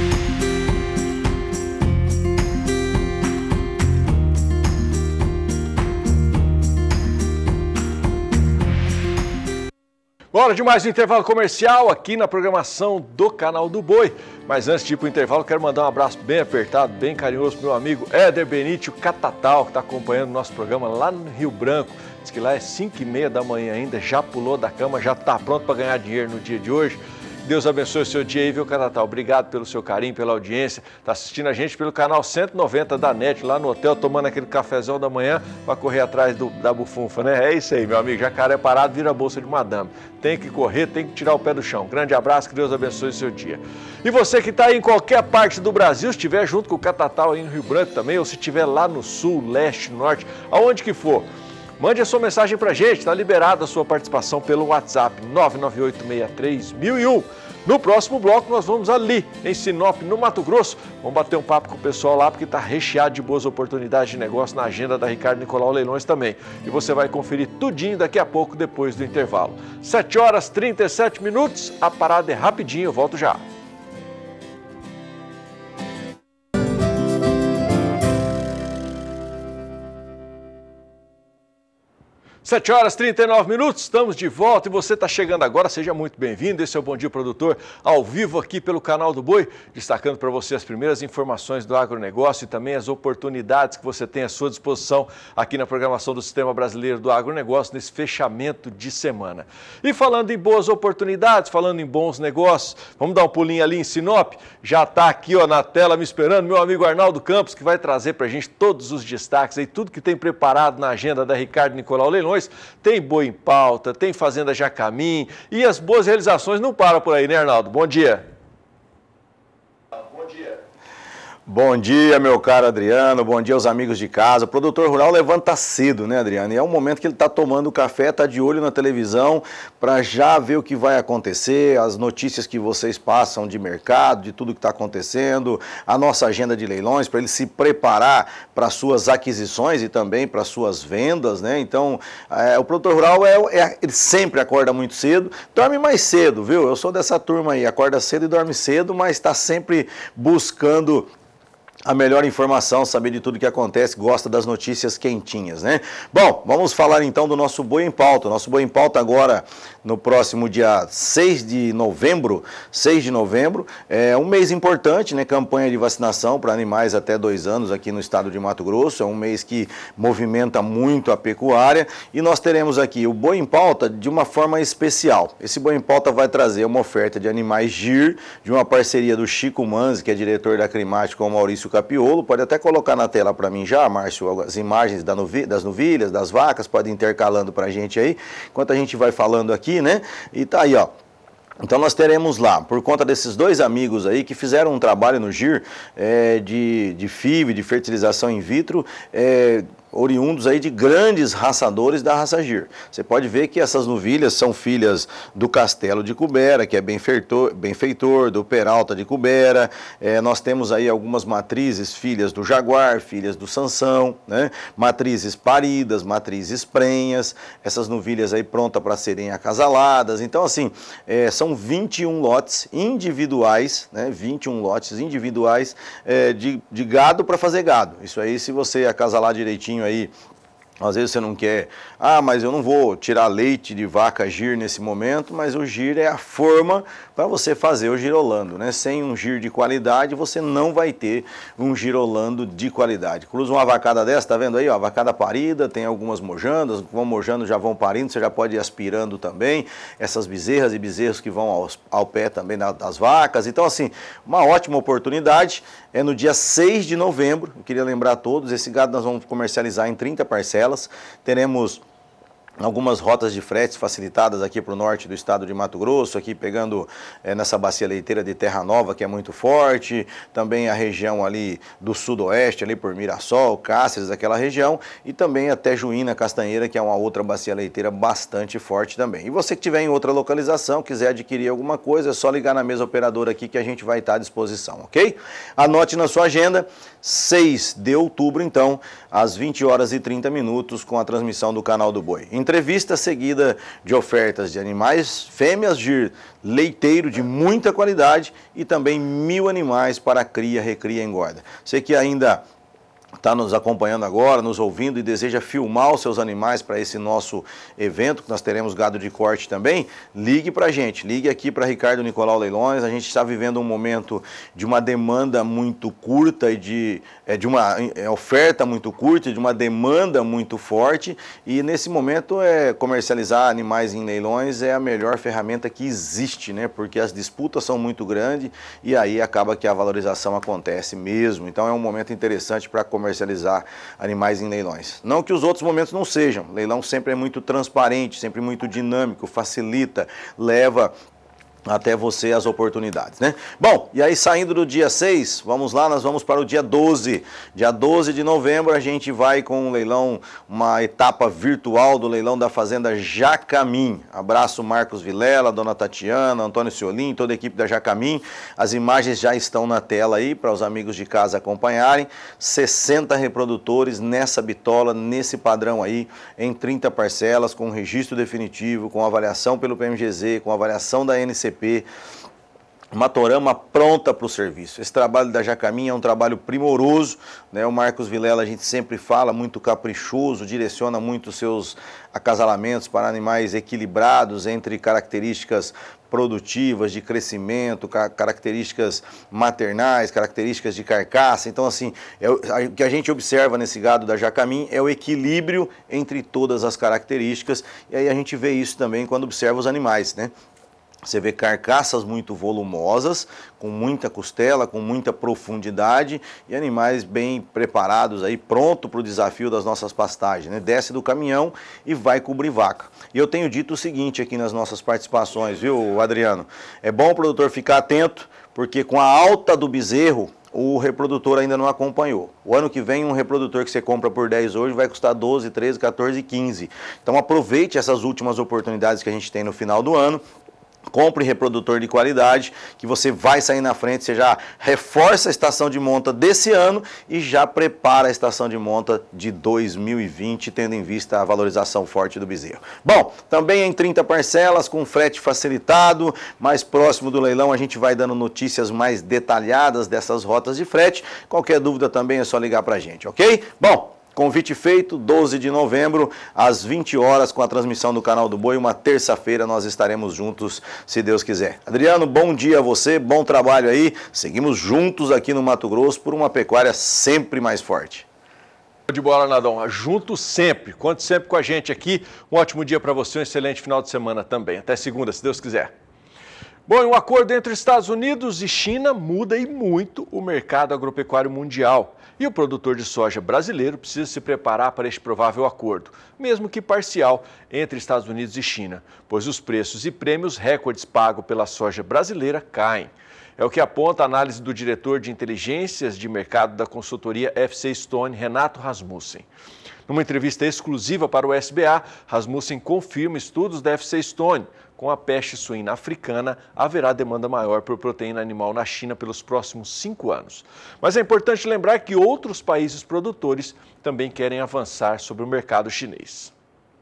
Hora de mais um intervalo comercial aqui na programação do Canal do Boi. Mas antes de ir para o intervalo, quero mandar um abraço bem apertado, bem carinhoso para o meu amigo Éder Benítio Catatal, que está acompanhando o nosso programa lá no Rio Branco. Diz que lá é cinco e meia da manhã ainda, já pulou da cama, já está pronto para ganhar dinheiro no dia de hoje. Deus abençoe o seu dia aí, viu, Catatal? Obrigado pelo seu carinho, pela audiência. Está assistindo a gente pelo canal cento e noventa da N E T, lá no hotel, tomando aquele cafezão da manhã para correr atrás do, da bufunfa, né? É isso aí, meu amigo. Jacaré parado vira bolsa de madame. Tem que correr, tem que tirar o pé do chão. Grande abraço, que Deus abençoe o seu dia. E você que está aí em qualquer parte do Brasil, se estiver junto com o Catatal aí no Rio Branco também, ou se estiver lá no sul, leste, norte, aonde que for, mande a sua mensagem para a gente. Está liberada a sua participação pelo WhatsApp nove nove oito seis três mil e um. No próximo bloco nós vamos ali, em Sinop, no Mato Grosso. Vamos bater um papo com o pessoal lá, porque está recheado de boas oportunidades de negócio na agenda da Ricardo Nicolau Leilões também. E você vai conferir tudinho daqui a pouco, depois do intervalo. sete horas e trinta e sete minutos, a parada é rapidinho, eu volto já. sete horas e trinta e nove minutos, estamos de volta e você está chegando agora, seja muito bem-vindo. Esse é o Bom Dia Produtor, ao vivo aqui pelo Canal do Boi, destacando para você as primeiras informações do agronegócio e também as oportunidades que você tem à sua disposição aqui na programação do Sistema Brasileiro do Agronegócio nesse fechamento de semana. E falando em boas oportunidades, falando em bons negócios, vamos dar um pulinho ali em Sinop, já está aqui ó, na tela me esperando meu amigo Arnaldo Campos, que vai trazer para a gente todos os destaques aí, tudo que tem preparado na agenda da Ricardo Nicolau Leilões. Tem boi em pauta, tem Fazenda Jacamim e as boas realizações não param por aí, né, Arnaldo? Bom dia. Bom dia. Bom dia, meu caro Adriano, bom dia aos amigos de casa. O produtor rural levanta cedo, né, Adriano? E é um momento que ele está tomando café, está de olho na televisão para já ver o que vai acontecer, as notícias que vocês passam de mercado, de tudo que está acontecendo, a nossa agenda de leilões, para ele se preparar para suas aquisições e também para suas vendas, né? Então, é, o produtor rural, é, é, ele sempre acorda muito cedo, dorme mais cedo, viu? Eu sou dessa turma aí, acorda cedo e dorme cedo, mas está sempre buscando a melhor informação, saber de tudo que acontece, gosta das notícias quentinhas, né? Bom, vamos falar então do nosso Boi em Pauta. Nosso Boi em Pauta agora, no próximo dia seis de novembro, seis de novembro, é um mês importante, né? Campanha de vacinação para animais até dois anos aqui no estado de Mato Grosso, é um mês que movimenta muito a pecuária e nós teremos aqui o Boi em Pauta de uma forma especial. Esse Boi em Pauta vai trazer uma oferta de animais G I R, de uma parceria do Chico Manzi, que é diretor da Crimática, com o Maurício Capiolo. Pode até colocar na tela para mim já, Márcio, as imagens da nuvi, das novilhas, das vacas, pode ir intercalando para a gente aí, enquanto a gente vai falando aqui, né? E tá aí, ó. Então nós teremos lá, por conta desses dois amigos aí que fizeram um trabalho no G I R é, de, de F I V, de fertilização in vitro, é, oriundos aí de grandes raçadores da raça G I R. Você pode ver que essas novilhas são filhas do Castelo de Cubera, que é benfeitor, benfeitor do Peralta de Cubera. É, nós temos aí algumas matrizes, filhas do Jaguar, filhas do Sansão, né? Matrizes paridas, matrizes prenhas, essas novilhas aí prontas para serem acasaladas. Então, assim, é, são vinte e um lotes individuais, né? vinte e um lotes individuais é, de, de gado para fazer gado. Isso aí, se você acasalar direitinho aí, às vezes você não quer, ah, mas eu não vou tirar leite de vaca G I R nesse momento, mas o G I R é a forma para você fazer o girolando, né? Sem um G I R de qualidade, você não vai ter um girolando de qualidade. Cruza uma vacada dessa, tá vendo aí, ó, a vacada parida, tem algumas mojandas, vão mojando, já vão parindo, você já pode ir aspirando também, essas bezerras e bezerros que vão ao, ao pé também das vacas. Então, assim, uma ótima oportunidade, é no dia seis de novembro, eu queria lembrar a todos, esse gado nós vamos comercializar em trinta parcelas. Teremos algumas rotas de fretes facilitadas aqui para o norte do estado de Mato Grosso, aqui pegando é, nessa bacia leiteira de Terra Nova, que é muito forte, também a região ali do sudoeste, ali por Mirassol, Cáceres, aquela região, e também até Juína, Castanheira, que é uma outra bacia leiteira bastante forte também. E você que estiver em outra localização, quiser adquirir alguma coisa, é só ligar na mesa operadora aqui que a gente vai estar à disposição, ok? Anote na sua agenda, seis de outubro, então, às vinte horas e trinta minutos, com a transmissão do Canal do Boi. Entrevista seguida de ofertas de animais fêmeas de leiteiro de muita qualidade e também mil animais para cria, recria e engorda. Você que ainda está nos acompanhando agora, nos ouvindo e deseja filmar os seus animais para esse nosso evento, que nós teremos gado de corte também, ligue para a gente, ligue aqui para Ricardo Nicolau Leilões. A gente está vivendo um momento de uma demanda muito curta e de, é, de uma é, oferta muito curta e de uma demanda muito forte, e nesse momento é, comercializar animais em leilões é a melhor ferramenta que existe, né? Porque as disputas são muito grandes e aí acaba que a valorização acontece mesmo. Então é um momento interessante para comercializar animais em leilões. Não que os outros momentos não sejam, o leilão sempre é muito transparente, sempre muito dinâmico, facilita, leva até você as oportunidades, né? Bom, e aí saindo do dia seis, vamos lá, nós vamos para o dia doze. Dia doze de novembro a gente vai com um leilão, uma etapa virtual do leilão da Fazenda Jacamim. Abraço Marcos Vilela, Dona Tatiana, Antônio Ciolim, toda a equipe da Jacamim. As imagens já estão na tela aí para os amigos de casa acompanharem. sessenta reprodutores nessa bitola, nesse padrão aí, em trinta parcelas, com registro definitivo, com avaliação pelo P M G Z, com avaliação da N C P, Matorama pronta para o serviço. Esse trabalho da Jacamim é um trabalho primoroso, né? O Marcos Vilela, a gente sempre fala, muito caprichoso, direciona muito os seus acasalamentos para animais equilibrados entre características produtivas, de crescimento, características maternais, características de carcaça. Então, assim, é, o que a gente observa nesse gado da Jacamim é o equilíbrio entre todas as características, e aí a gente vê isso também quando observa os animais, né? Você vê carcaças muito volumosas, com muita costela, com muita profundidade, e animais bem preparados aí, pronto para o desafio das nossas pastagens, né? Desce do caminhão e vai cobrir vaca. E eu tenho dito o seguinte aqui nas nossas participações, viu, Adriano? É bom o produtor ficar atento, porque com a alta do bezerro, o reprodutor ainda não acompanhou. O ano que vem, um reprodutor que você compra por dez hoje vai custar doze, treze, quatorze, quinze. Então aproveite essas últimas oportunidades que a gente tem no final do ano. Compre reprodutor de qualidade, que você vai sair na frente, você já reforça a estação de monta desse ano e já prepara a estação de monta de dois mil e vinte, tendo em vista a valorização forte do bezerro. Bom, também em trinta parcelas, com frete facilitado, mais próximo do leilão a gente vai dando notícias mais detalhadas dessas rotas de frete. Qualquer dúvida também é só ligar pra gente, ok? Bom, convite feito, doze de novembro, às vinte horas, com a transmissão do Canal do Boi. Uma terça-feira nós estaremos juntos, se Deus quiser. Adriano, bom dia a você, bom trabalho aí. Seguimos juntos aqui no Mato Grosso por uma pecuária sempre mais forte. De bola, Nadão. Junto sempre. Conte sempre com a gente aqui. Um ótimo dia para você, um excelente final de semana também. Até segunda, se Deus quiser. Bom, um acordo entre Estados Unidos e China muda e muito o mercado agropecuário mundial. E o produtor de soja brasileiro precisa se preparar para este provável acordo, mesmo que parcial, entre Estados Unidos e China, pois os preços e prêmios recordes pagos pela soja brasileira caem. É o que aponta a análise do diretor de inteligências de mercado da consultoria F C Stone, Renato Rasmussen. Numa entrevista exclusiva para o S B A, Rasmussen confirma estudos da F C Stone. Com a peste suína africana, haverá demanda maior por proteína animal na China pelos próximos cinco anos. Mas é importante lembrar que outros países produtores também querem avançar sobre o mercado chinês.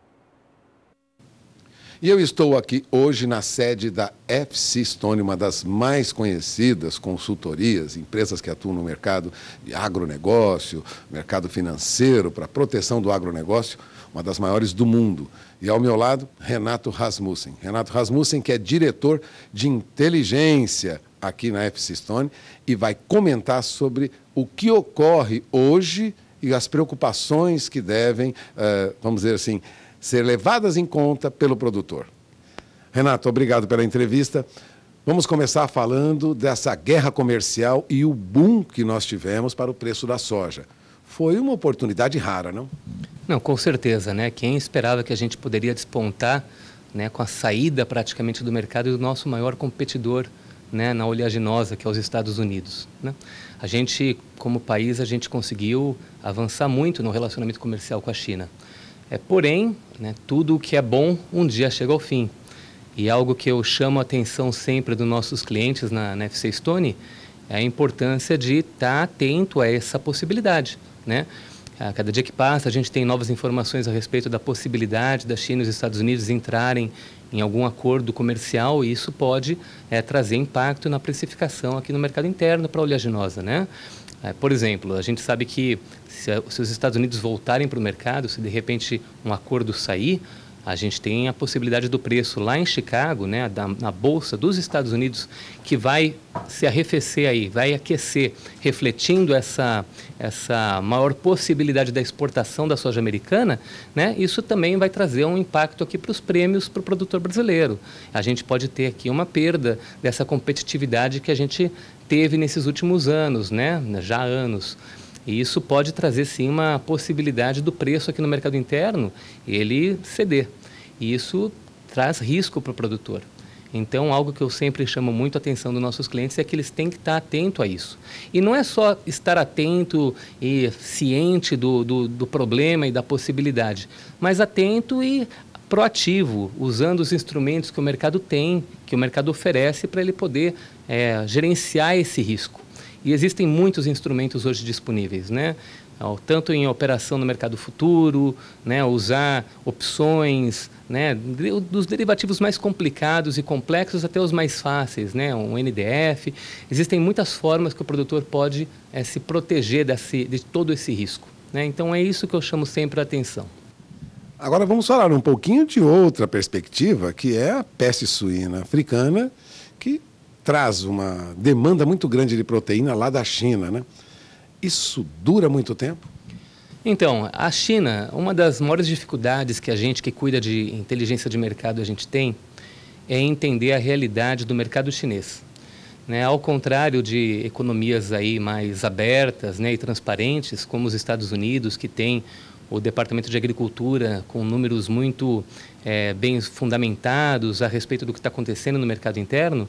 E eu estou aqui hoje na sede da F C Stone, uma das mais conhecidas consultorias, empresas que atuam no mercado de agronegócio, mercado financeiro, para proteção do agronegócio, uma das maiores do mundo. E ao meu lado, Renato Rasmussen. Renato Rasmussen, que é diretor de inteligência aqui na F C Stone e vai comentar sobre o que ocorre hoje e as preocupações que devem, uh, vamos dizer assim, ser levadas em conta pelo produtor. Renato, obrigado pela entrevista. Vamos começar falando dessa guerra comercial e o boom que nós tivemos para o preço da soja. Foi uma oportunidade rara, não? Não, com certeza, né? Quem esperava que a gente poderia despontar, né, com a saída praticamente do mercado do nosso maior competidor, né, na oleaginosa, que é os Estados Unidos, né? A gente, como país, a gente conseguiu avançar muito no relacionamento comercial com a China. É, porém, né, tudo o que é bom um dia chega ao fim. E algo que eu chamo a atenção sempre dos nossos clientes na, na F C Stone é a importância de estar atento a essa possibilidade, né? A cada dia que passa, a gente tem novas informações a respeito da possibilidade da China e os Estados Unidos entrarem em algum acordo comercial e isso pode é, trazer impacto na precificação aqui no mercado interno para a oleaginosa, né? É, por exemplo, a gente sabe que se, se os Estados Unidos voltarem para o mercado, se de repente um acordo sair, a gente tem a possibilidade do preço lá em Chicago, né, da, na Bolsa dos Estados Unidos, que vai se arrefecer aí, vai aquecer, refletindo essa, essa maior possibilidade da exportação da soja americana, né, isso também vai trazer um impacto aqui para os prêmios para o produtor brasileiro. A gente pode ter aqui uma perda dessa competitividade que a gente teve nesses últimos anos, né, já há anos. E isso pode trazer, sim, uma possibilidade do preço aqui no mercado interno, ele ceder. E isso traz risco para o produtor. Então, algo que eu sempre chamo muito a atenção dos nossos clientes é que eles têm que estar atentos a isso. E não é só estar atento e ciente do, do, do problema e da possibilidade, mas atento e proativo, usando os instrumentos que o mercado tem, que o mercado oferece para ele poder é, gerenciar esse risco. E existem muitos instrumentos hoje disponíveis, né? Tanto em operação no mercado futuro, né? Usar opções, né? Dos derivativos mais complicados e complexos até os mais fáceis, né? Um N D F. Existem muitas formas que o produtor pode é, se proteger desse, de todo esse risco, né? Então é isso que eu chamo sempre a atenção. Agora vamos falar um pouquinho de outra perspectiva, que é a peste suína africana, que traz uma demanda muito grande de proteína lá da China, né? Isso dura muito tempo? Então, a China, uma das maiores dificuldades que a gente que cuida de inteligência de mercado a gente tem é entender a realidade do mercado chinês, né? Ao contrário de economias aí mais abertas, né, e transparentes, como os Estados Unidos, que tem o Departamento de Agricultura com números muito é, bem fundamentados a respeito do que está acontecendo no mercado interno,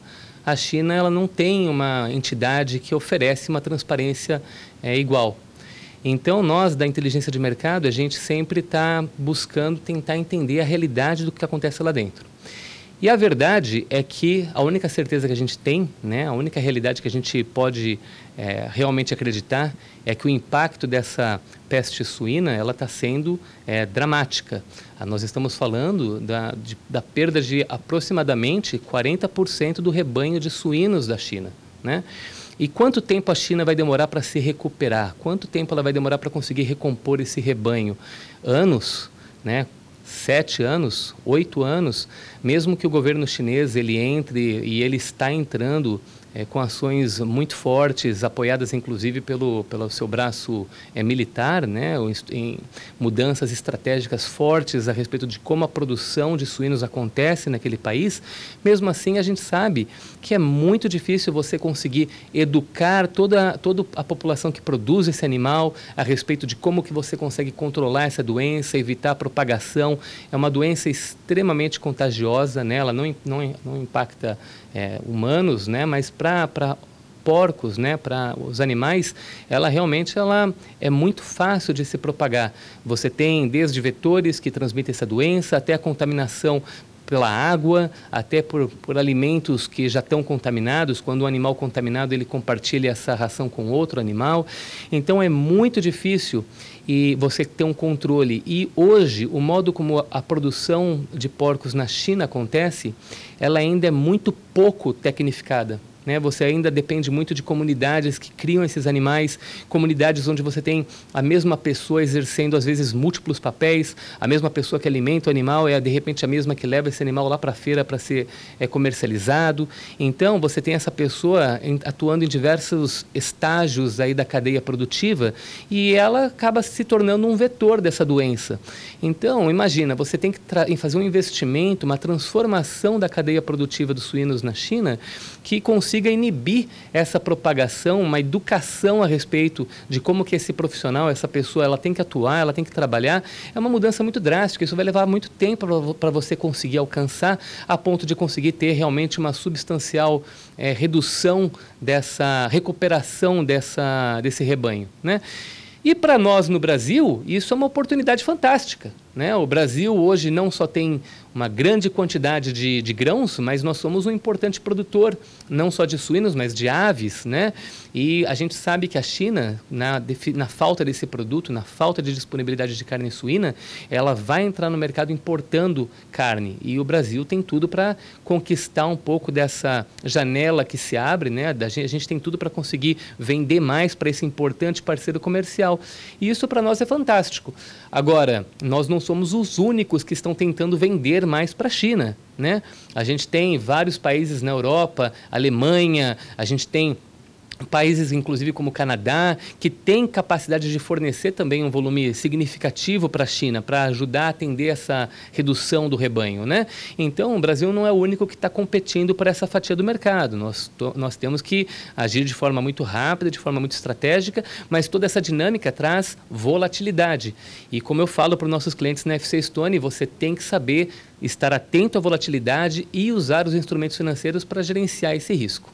a China ela não tem uma entidade que oferece uma transparência é, igual. Então, nós, da inteligência de mercado, a gente sempre está buscando tentar entender a realidade do que acontece lá dentro. E a verdade é que a única certeza que a gente tem, né, a única realidade que a gente pode é, realmente acreditar é que o impacto dessa peste suína ela está sendo é, dramática. Ah, nós estamos falando da, de, da perda de aproximadamente quarenta por cento do rebanho de suínos da China, né? E quanto tempo a China vai demorar para se recuperar? Quanto tempo ela vai demorar para conseguir recompor esse rebanho? Anos, né? Sete anos, oito anos, mesmo que o governo chinês ele entre e ele está entrando é, com ações muito fortes, apoiadas inclusive pelo, pelo seu braço é, militar, né, em mudanças estratégicas fortes a respeito de como a produção de suínos acontece naquele país, mesmo assim a gente sabe que é muito difícil você conseguir educar toda, toda a população que produz esse animal a respeito de como que você consegue controlar essa doença, evitar a propagação. É uma doença extremamente contagiosa, né? Ela não, não, não impacta é, humanos, né? Mas para porcos, né? Para os animais, ela realmente ela é muito fácil de se propagar. Você tem desde vetores que transmitem essa doença até a contaminação pela água, até por, por alimentos que já estão contaminados. Quando o animal contaminado ele compartilha essa ração com outro animal. Então é muito difícil e você ter um controle. E hoje, o modo como a produção de porcos na China acontece, ela ainda é muito pouco tecnificada. Né? Você ainda depende muito de comunidades que criam esses animais, comunidades onde você tem a mesma pessoa exercendo, às vezes, múltiplos papéis, a mesma pessoa que alimenta o animal é, de repente, a mesma que leva esse animal lá para a feira para ser é, comercializado. Então, você tem essa pessoa em, atuando em diversos estágios aí da cadeia produtiva e ela acaba se tornando um vetor dessa doença. Então, imagina, você tem que em fazer um investimento, uma transformação da cadeia produtiva dos suínos na China que consiga inibir essa propagação, uma educação a respeito de como que esse profissional, essa pessoa, ela tem que atuar, ela tem que trabalhar. É uma mudança muito drástica, isso vai levar muito tempo para você conseguir alcançar a ponto de conseguir ter realmente uma substancial é, redução dessa recuperação dessa, desse rebanho, né? E para nós no Brasil, isso é uma oportunidade fantástica, né? O Brasil hoje não só tem uma grande quantidade de, de grãos, mas nós somos um importante produtor, não só de suínos, mas de aves, né? E a gente sabe que a China, na, na falta desse produto, na falta de disponibilidade de carne suína, ela vai entrar no mercado importando carne. E o Brasil tem tudo para conquistar um pouco dessa janela que se abre, né? A gente, a gente tem tudo para conseguir vender mais para esse importante parceiro comercial. E isso para nós é fantástico. Agora, nós não somos os únicos que estão tentando vender mais para a China, né? A gente tem vários países na Europa, Alemanha, a gente tem países, inclusive, como o Canadá, que têm capacidade de fornecer também um volume significativo para a China, para ajudar a atender essa redução do rebanho, né? Então, o Brasil não é o único que está competindo por essa fatia do mercado. Nós, nós temos que agir de forma muito rápida, de forma muito estratégica, mas toda essa dinâmica traz volatilidade. E como eu falo para os nossos clientes na F C Stone, você tem que saber estar atento à volatilidade e usar os instrumentos financeiros para gerenciar esse risco.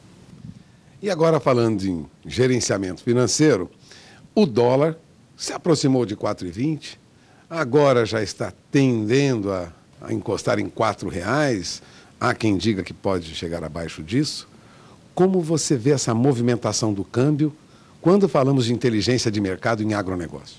E agora, falando em gerenciamento financeiro, o dólar se aproximou de quatro reais e vinte centavos, agora já está tendendo a, a encostar em quatro reais, há quem diga que pode chegar abaixo disso. Como você vê essa movimentação do câmbio quando falamos de inteligência de mercado em agronegócio?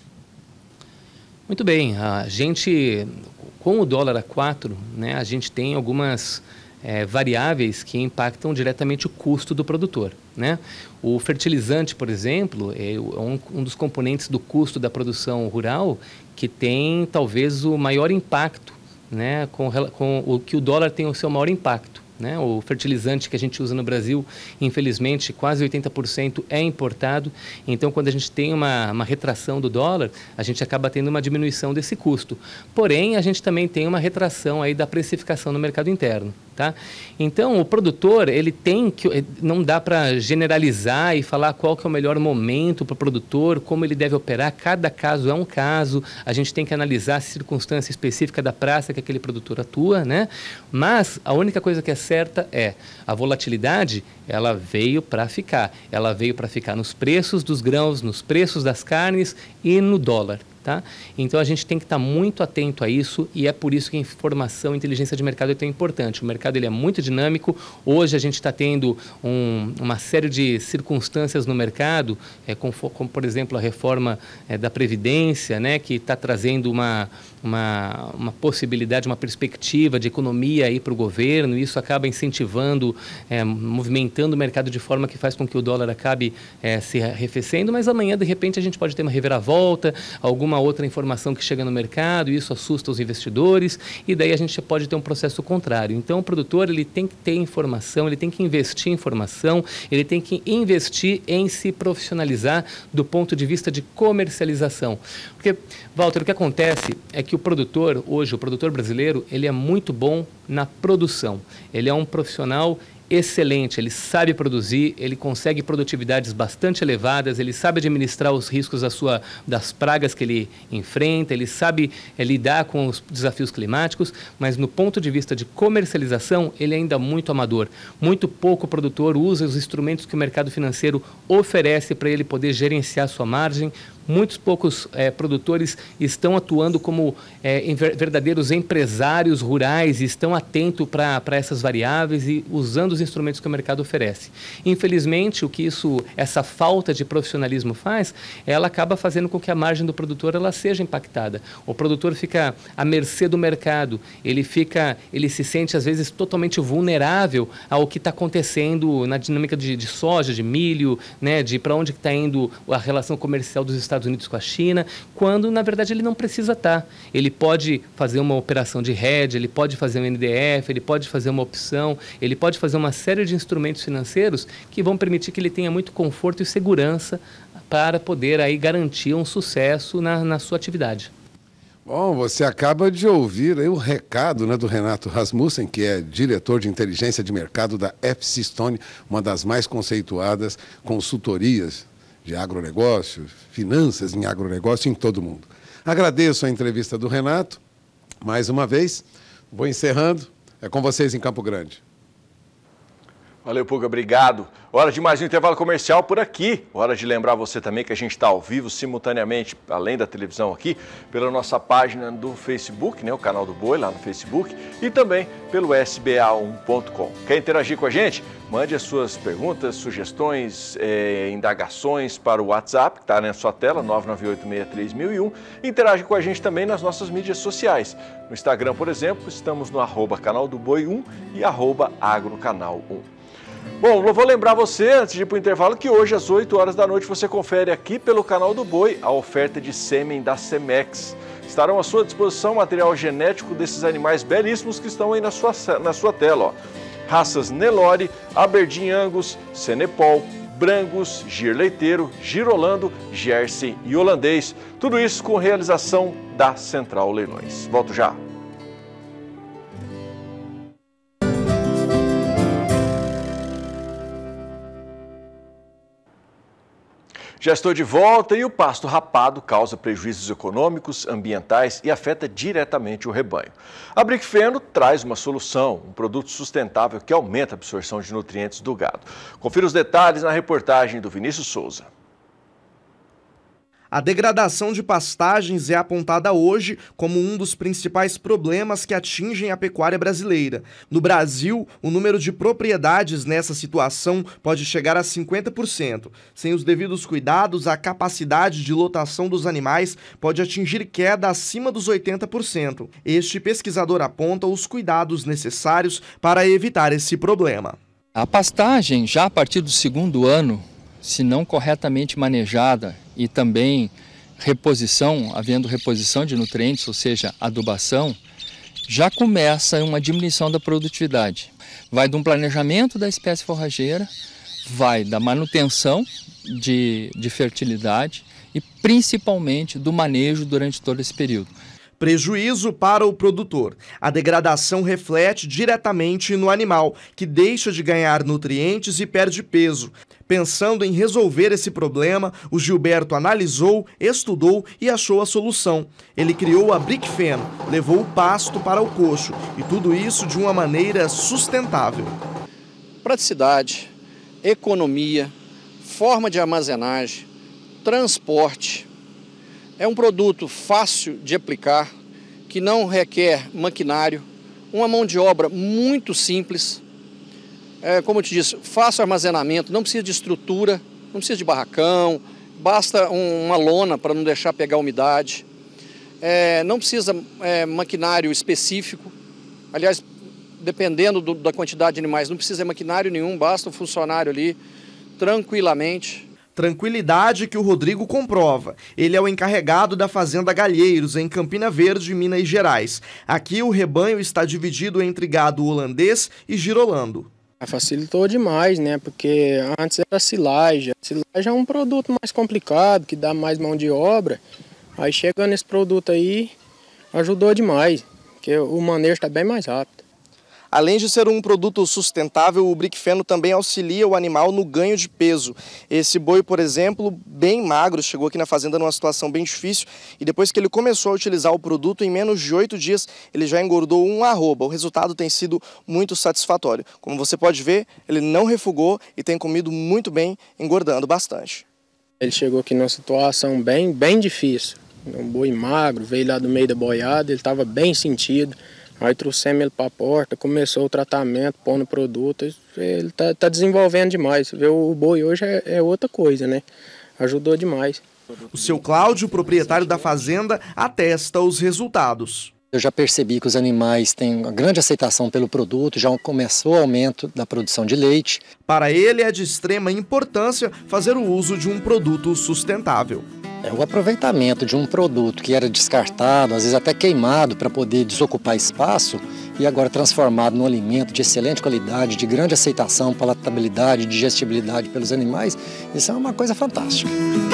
Muito bem, a gente, com o dólar a quatro, né, a gente tem algumas É, variáveis que impactam diretamente o custo do produtor, né? O fertilizante, por exemplo, é um, um dos componentes do custo da produção rural que tem talvez o maior impacto, né? Com, com o que o dólar tem o seu maior impacto, né? O fertilizante que a gente usa no Brasil, infelizmente, quase oitenta por cento é importado. Então, quando a gente tem uma, uma retração do dólar, a gente acaba tendo uma diminuição desse custo. Porém, a gente também tem uma retração aí da precificação no mercado interno, Tá? Então, o produtor, ele tem que, não dá para generalizar e falar qual que é o melhor momento para o produtor, como ele deve operar, cada caso é um caso, a gente tem que analisar a circunstância específica da praça que aquele produtor atua, né? Mas a única coisa que é certa é, a volatilidade, ela veio para ficar, ela veio para ficar nos preços dos grãos, nos preços das carnes e no dólar. Tá? Então a gente tem que estar muito atento a isso e é por isso que a informação e inteligência de mercado é tão importante. O mercado ele é muito dinâmico, hoje a gente está tendo um, uma série de circunstâncias no mercado, é, como, como por exemplo a reforma é, da Previdência, né, que está trazendo uma, uma, uma possibilidade, uma perspectiva de economia para o governo, e isso acaba incentivando, é, movimentando o mercado de forma que faz com que o dólar acabe é, se arrefecendo, mas amanhã de repente a gente pode ter uma reviravolta, alguma outra informação que chega no mercado, e isso assusta os investidores, e daí a gente pode ter um processo contrário. Então o produtor ele tem que ter informação, ele tem que investir em informação, ele tem que investir em se profissionalizar do ponto de vista de comercialização. Porque, Walter, o que acontece é que o produtor, hoje, o produtor brasileiro, ele é muito bom na produção. Ele é um profissional excelente, ele sabe produzir, ele consegue produtividades bastante elevadas, ele sabe administrar os riscos da sua, das pragas que ele enfrenta, ele sabe é, lidar com os desafios climáticos, mas no ponto de vista de comercialização, ele é ainda muito amador. Muito pouco produtor usa os instrumentos que o mercado financeiro oferece para ele poder gerenciar sua margem. Muitos poucos é, produtores estão atuando como é, em verdadeiros empresários rurais e estão atentos para essas variáveis e usando os instrumentos que o mercado oferece. Infelizmente, o que isso, essa falta de profissionalismo faz, ela acaba fazendo com que a margem do produtor ela seja impactada. O produtor fica à mercê do mercado, ele, fica, ele se sente às vezes totalmente vulnerável ao que está acontecendo na dinâmica de, de soja, de milho, né, de para onde está indo a relação comercial dos Estados Estados Unidos com a China, quando na verdade ele não precisa estar. Ele pode fazer uma operação de hedge, ele pode fazer um N D F, ele pode fazer uma opção, ele pode fazer uma série de instrumentos financeiros que vão permitir que ele tenha muito conforto e segurança para poder aí garantir um sucesso na, na sua atividade. Bom, você acaba de ouvir aí o recado, né, do Renato Rasmussen, que é diretor de inteligência de mercado da F C Stone, uma das mais conceituadas consultorias de agronegócio, finanças em agronegócio em todo o mundo. Agradeço a entrevista do Renato, mais uma vez. Vou encerrando. É com vocês em Campo Grande. Valeu, Puga, obrigado. Hora de mais um intervalo comercial por aqui. Hora de lembrar você também que a gente está ao vivo simultaneamente, além da televisão aqui, pela nossa página do Facebook, né, o canal do Boi lá no Facebook, e também pelo S B A um ponto com. Quer interagir com a gente? Mande as suas perguntas, sugestões, eh, indagações para o WhatsApp, que está na sua tela, nove nove oito, seis três mil e um. Interage com a gente também nas nossas mídias sociais. No Instagram, por exemplo, estamos no arroba canal do Boi um e arroba agrocanal um. Bom, eu vou lembrar você, antes de ir para o intervalo, que hoje às oito horas da noite você confere aqui pelo canal do Boi a oferta de sêmen da Semex. Estarão à sua disposição material genético desses animais belíssimos que estão aí na sua, na sua tela. Ó. Raças Nelore, Aberdeen Angus, Senepol, Brangus, Gir Leiteiro, Girolando, Jersey e Holandês. Tudo isso com realização da Central Leilões. Volto já. Já estou de volta e o pasto rapado causa prejuízos econômicos, ambientais e afeta diretamente o rebanho. A Bricfeno traz uma solução, um produto sustentável que aumenta a absorção de nutrientes do gado. Confira os detalhes na reportagem do Vinícius Souza. A degradação de pastagens é apontada hoje como um dos principais problemas que atingem a pecuária brasileira. No Brasil, o número de propriedades nessa situação pode chegar a cinquenta por cento. Sem os devidos cuidados, a capacidade de lotação dos animais pode atingir queda acima dos oitenta por cento. Este pesquisador aponta os cuidados necessários para evitar esse problema. A pastagem, já a partir do segundo ano, se não corretamente manejada e também reposição, havendo reposição de nutrientes, ou seja, adubação, já começa uma diminuição da produtividade. Vai de um planejamento da espécie forrageira, vai da manutenção de, de fertilidade e principalmente do manejo durante todo esse período. Prejuízo para o produtor. A degradação reflete diretamente no animal, que deixa de ganhar nutrientes e perde peso. Pensando em resolver esse problema, o Gilberto analisou, estudou e achou a solução. Ele criou a Brickfen, levou o pasto para o coxo, e tudo isso de uma maneira sustentável. Praticidade, economia, forma de armazenagem, transporte. É um produto fácil de aplicar, que não requer maquinário, uma mão de obra muito simples. É, como eu te disse, fácil armazenamento, não precisa de estrutura, não precisa de barracão, basta um, uma lona para não deixar pegar umidade. É, não precisa é, maquinário específico, aliás, dependendo do, da quantidade de animais, não precisa de maquinário nenhum, basta um funcionário ali, tranquilamente. Tranquilidade que o Rodrigo comprova. Ele é o encarregado da Fazenda Galheiros, em Campina Verde, Minas Gerais. Aqui o rebanho está dividido entre gado holandês e girolando. Facilitou demais, né? Porque antes era silagem. Silagem é um produto mais complicado, que dá mais mão de obra. Aí chegando esse produto aí, ajudou demais, porque o manejo está bem mais rápido. Além de ser um produto sustentável, o Brickfeno também auxilia o animal no ganho de peso. Esse boi, por exemplo, bem magro, chegou aqui na fazenda numa situação bem difícil e depois que ele começou a utilizar o produto, em menos de oito dias, ele já engordou um arroba. O resultado tem sido muito satisfatório. Como você pode ver, ele não refugou e tem comido muito bem, engordando bastante. Ele chegou aqui numa situação bem, bem difícil. Um boi magro, veio lá do meio da boiada, ele estava bem sentido. Aí trouxemos ele para a porta, começou o tratamento, pondo o produto, ele está tá desenvolvendo demais. Você vê, o boi hoje é, é outra coisa, né? Ajudou demais. O seu Cláudio, proprietário da fazenda, atesta os resultados. Eu já percebi que os animais têm uma grande aceitação pelo produto, já começou o aumento da produção de leite. Para ele é de extrema importância fazer o uso de um produto sustentável. É o aproveitamento de um produto que era descartado, às vezes até queimado para poder desocupar espaço e agora transformado num alimento de excelente qualidade, de grande aceitação, palatabilidade, digestibilidade pelos animais, isso é uma coisa fantástica.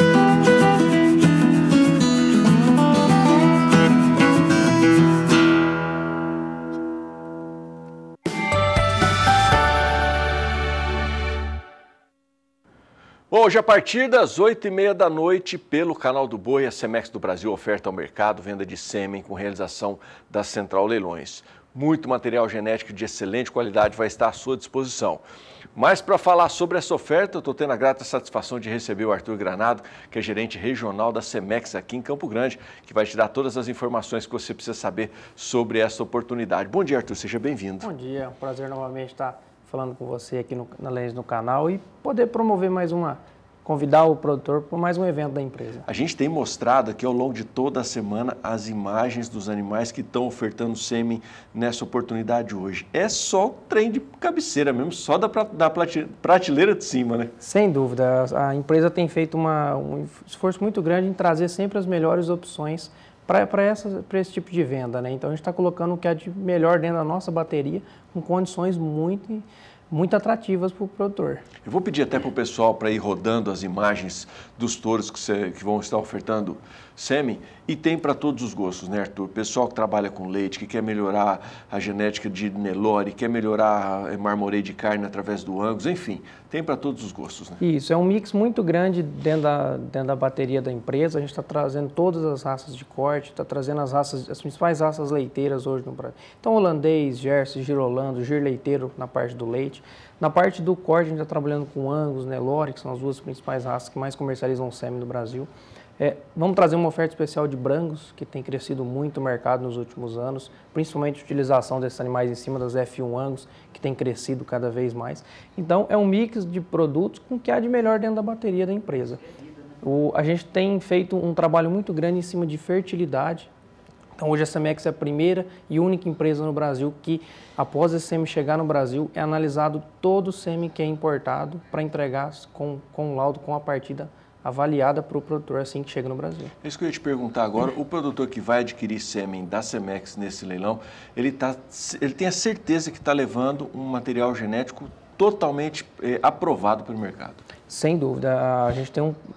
Hoje, a partir das oito e meia da noite, pelo canal do Boi, a Semex do Brasil oferta ao mercado venda de sêmen com realização da Central Leilões. Muito material genético de excelente qualidade vai estar à sua disposição. Mas para falar sobre essa oferta, eu estou tendo a grata satisfação de receber o Arthur Granado, que é gerente regional da Semex aqui em Campo Grande, que vai te dar todas as informações que você precisa saber sobre essa oportunidade. Bom dia, Arthur, seja bem-vindo. Bom dia, é um prazer novamente estar falando com você aqui no, na Lens no canal e poder promover mais uma, convidar o produtor para mais um evento da empresa. A gente tem mostrado aqui ao longo de toda a semana as imagens dos animais que estão ofertando sêmen nessa oportunidade hoje. É só o trem de cabeceira mesmo, só da, da prateleira de cima, né? Sem dúvida, a empresa tem feito uma, um esforço muito grande em trazer sempre as melhores opções para esse tipo de venda, né? Então a gente está colocando o que é de melhor dentro da nossa bateria, com condições muito, muito atrativas para o produtor. Eu vou pedir até para o pessoal para ir rodando as imagens dos touros que, cê, que vão estar ofertando sêmen, e tem para todos os gostos, né, Arthur? Pessoal que trabalha com leite, que quer melhorar a genética de Nelore, quer melhorar a marmoreio de carne através do Angus, enfim, tem para todos os gostos, né? Isso, é um mix muito grande dentro da, dentro da bateria da empresa. A gente está trazendo todas as raças de corte, está trazendo as raças, as principais raças leiteiras hoje no Brasil. Então, holandês, Jersey, girolando, gir leiteiro na parte do leite. Na parte do corte, a gente está trabalhando com Angus, Nelore, que são as duas principais raças que mais comercializam sêmen no Brasil. É, vamos trazer uma oferta especial de Brangus, que tem crescido muito o mercado nos últimos anos, principalmente a utilização desses animais em cima das F um Angus, que tem crescido cada vez mais. Então, é um mix de produtos com o que há de melhor dentro da bateria da empresa. O, a gente tem feito um trabalho muito grande em cima de fertilidade. Então, hoje a Semex é a primeira e única empresa no Brasil que, após esse sêmen chegar no Brasil, é analisado todo o sêmen que é importado para entregar com, com laudo, com a partida avaliada para o produtor assim que chega no Brasil. É isso que eu ia te perguntar agora. O produtor que vai adquirir sêmen da Semex nesse leilão, ele, tá, ele tem a certeza que está levando um material genético totalmente eh, aprovado pelo mercado? Sem dúvida. A gente tem um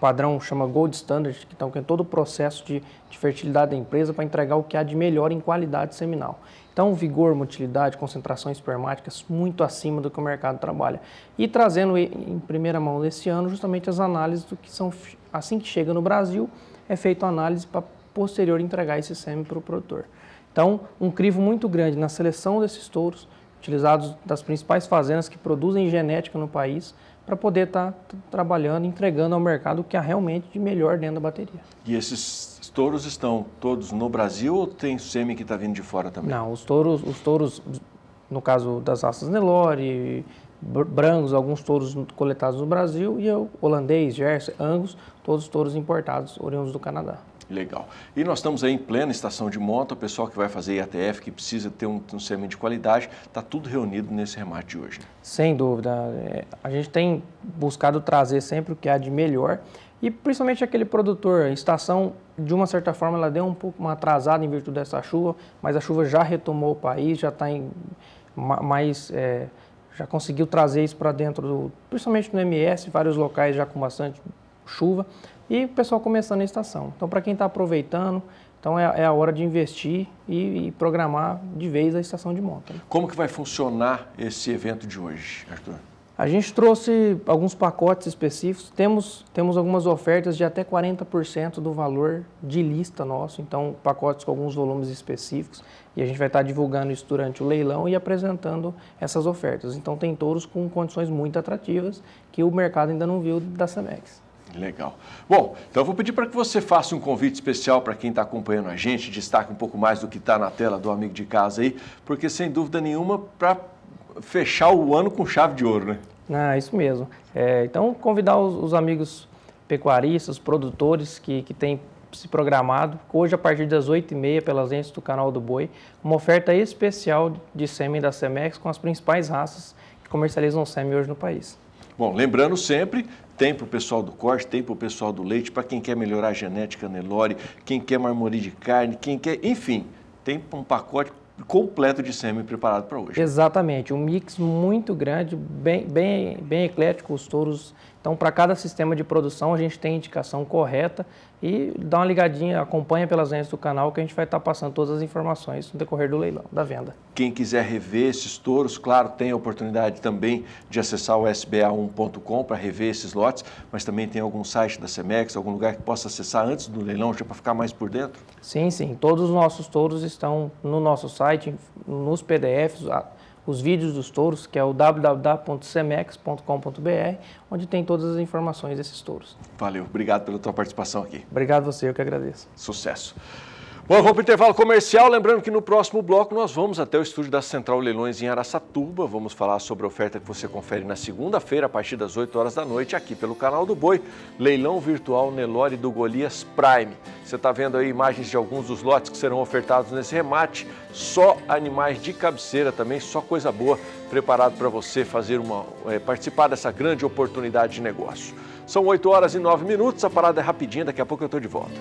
padrão chama Gold Standard, que então, que é todo o processo de, de fertilidade da empresa para entregar o que há de melhor em qualidade seminal. Então, vigor, motilidade, concentração espermáticas muito acima do que o mercado trabalha. E trazendo em primeira mão desse ano justamente as análises do que são, assim que chega no Brasil, é feita a análise para posterior entregar esse sêmen para o produtor. Então, um crivo muito grande na seleção desses touros, utilizados das principais fazendas que produzem genética no país, para poder estar tá trabalhando, entregando ao mercado o que há realmente de melhor dentro da bateria. E esses touros estão todos no Brasil ou tem sêmen que está vindo de fora também? Não, os touros, os touros, no caso das raças Nelore, brancos, alguns touros coletados no Brasil, e o holandês, Jersey, Angus, todos os touros importados, oriundos do Canadá. Legal. E nós estamos aí em plena estação de monta, o pessoal que vai fazer I A T F, que precisa ter um, um sêmen de qualidade, está tudo reunido nesse remate de hoje. Sem dúvida. A gente tem buscado trazer sempre o que há de melhor e principalmente aquele produtor, a estação, de uma certa forma, ela deu um pouco uma atrasada em virtude dessa chuva, mas a chuva já retomou o país, já está em mais... É, já conseguiu trazer isso para dentro, do, principalmente no M S, vários locais já com bastante chuva, e o pessoal começando a estação. Então, para quem está aproveitando, então é, é a hora de investir e, e programar de vez a estação de monta. Como que vai funcionar esse evento de hoje, Arthur? A gente trouxe alguns pacotes específicos, temos, temos algumas ofertas de até quarenta por cento do valor de lista nosso, então pacotes com alguns volumes específicos, e a gente vai estar divulgando isso durante o leilão e apresentando essas ofertas. Então tem touros com condições muito atrativas que o mercado ainda não viu da Cemex. Legal. Bom, então eu vou pedir para que você faça um convite especial para quem está acompanhando a gente, destaque um pouco mais do que está na tela do amigo de casa aí, porque sem dúvida nenhuma, para fechar o ano com chave de ouro, né? Ah, isso mesmo. É, então, convidar os, os amigos pecuaristas, produtores que, que têm se programado, hoje a partir das oito e meia, pelas lentes do Canal do Boi, uma oferta especial de sêmen da Cemex com as principais raças que comercializam sêmen hoje no país. Bom, lembrando sempre, tem para o pessoal do corte, tem para o pessoal do leite, para quem quer melhorar a genética Nelore, quem quer marmorim de carne, quem quer, enfim, tem um pacote completo de sêmen preparado para hoje. Exatamente, um mix muito grande, bem, bem, bem eclético, os touros. Então, para cada sistema de produção, a gente tem a indicação correta e dá uma ligadinha, acompanha pelas lentes do canal que a gente vai estar passando todas as informações no decorrer do leilão, da venda. Quem quiser rever esses touros, claro, tem a oportunidade também de acessar o S B A um ponto com para rever esses lotes, mas também tem algum site da Cemex, algum lugar que possa acessar antes do leilão, já para ficar mais por dentro? Sim, sim. Todos os nossos touros estão no nosso site, nos P D Fs, os vídeos dos touros, que é o w w w ponto cemex ponto com ponto b r, onde tem todas as informações desses touros. Valeu, obrigado pela tua participação aqui. Obrigado a você, eu que agradeço. Sucesso. Bom, vamos para o intervalo comercial, lembrando que no próximo bloco nós vamos até o estúdio da Central Leilões em Araçatuba, vamos falar sobre a oferta que você confere na segunda-feira, a partir das oito horas da noite, aqui pelo Canal do Boi, leilão virtual Nelore do Golias Prime. Você está vendo aí imagens de alguns dos lotes que serão ofertados nesse remate, só animais de cabeceira também, só coisa boa, preparado para você fazer uma, é, participar dessa grande oportunidade de negócio. São oito horas e nove minutos, a parada é rapidinha, daqui a pouco eu estou de volta.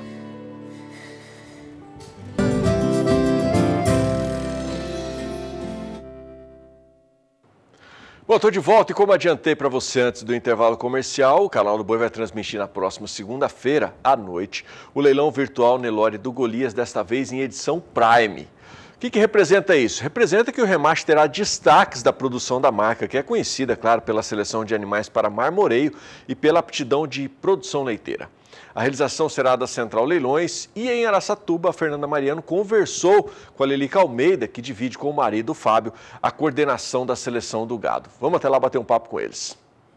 Bom, estou de volta e como adiantei para você antes do intervalo comercial, o Canal do Boi vai transmitir na próxima segunda-feira, à noite, o leilão virtual Nelore do Golias, desta vez em edição Prime. O que, que representa isso? Representa que o remate terá destaques da produção da marca, que é conhecida, claro, pela seleção de animais para marmoreio e pela aptidão de produção leiteira. A realização será da Central Leilões e em Araçatuba, a Fernanda Mariano conversou com a Lelica Almeida, que divide com o marido Fábio a coordenação da seleção do gado. Vamos até lá bater um papo com eles.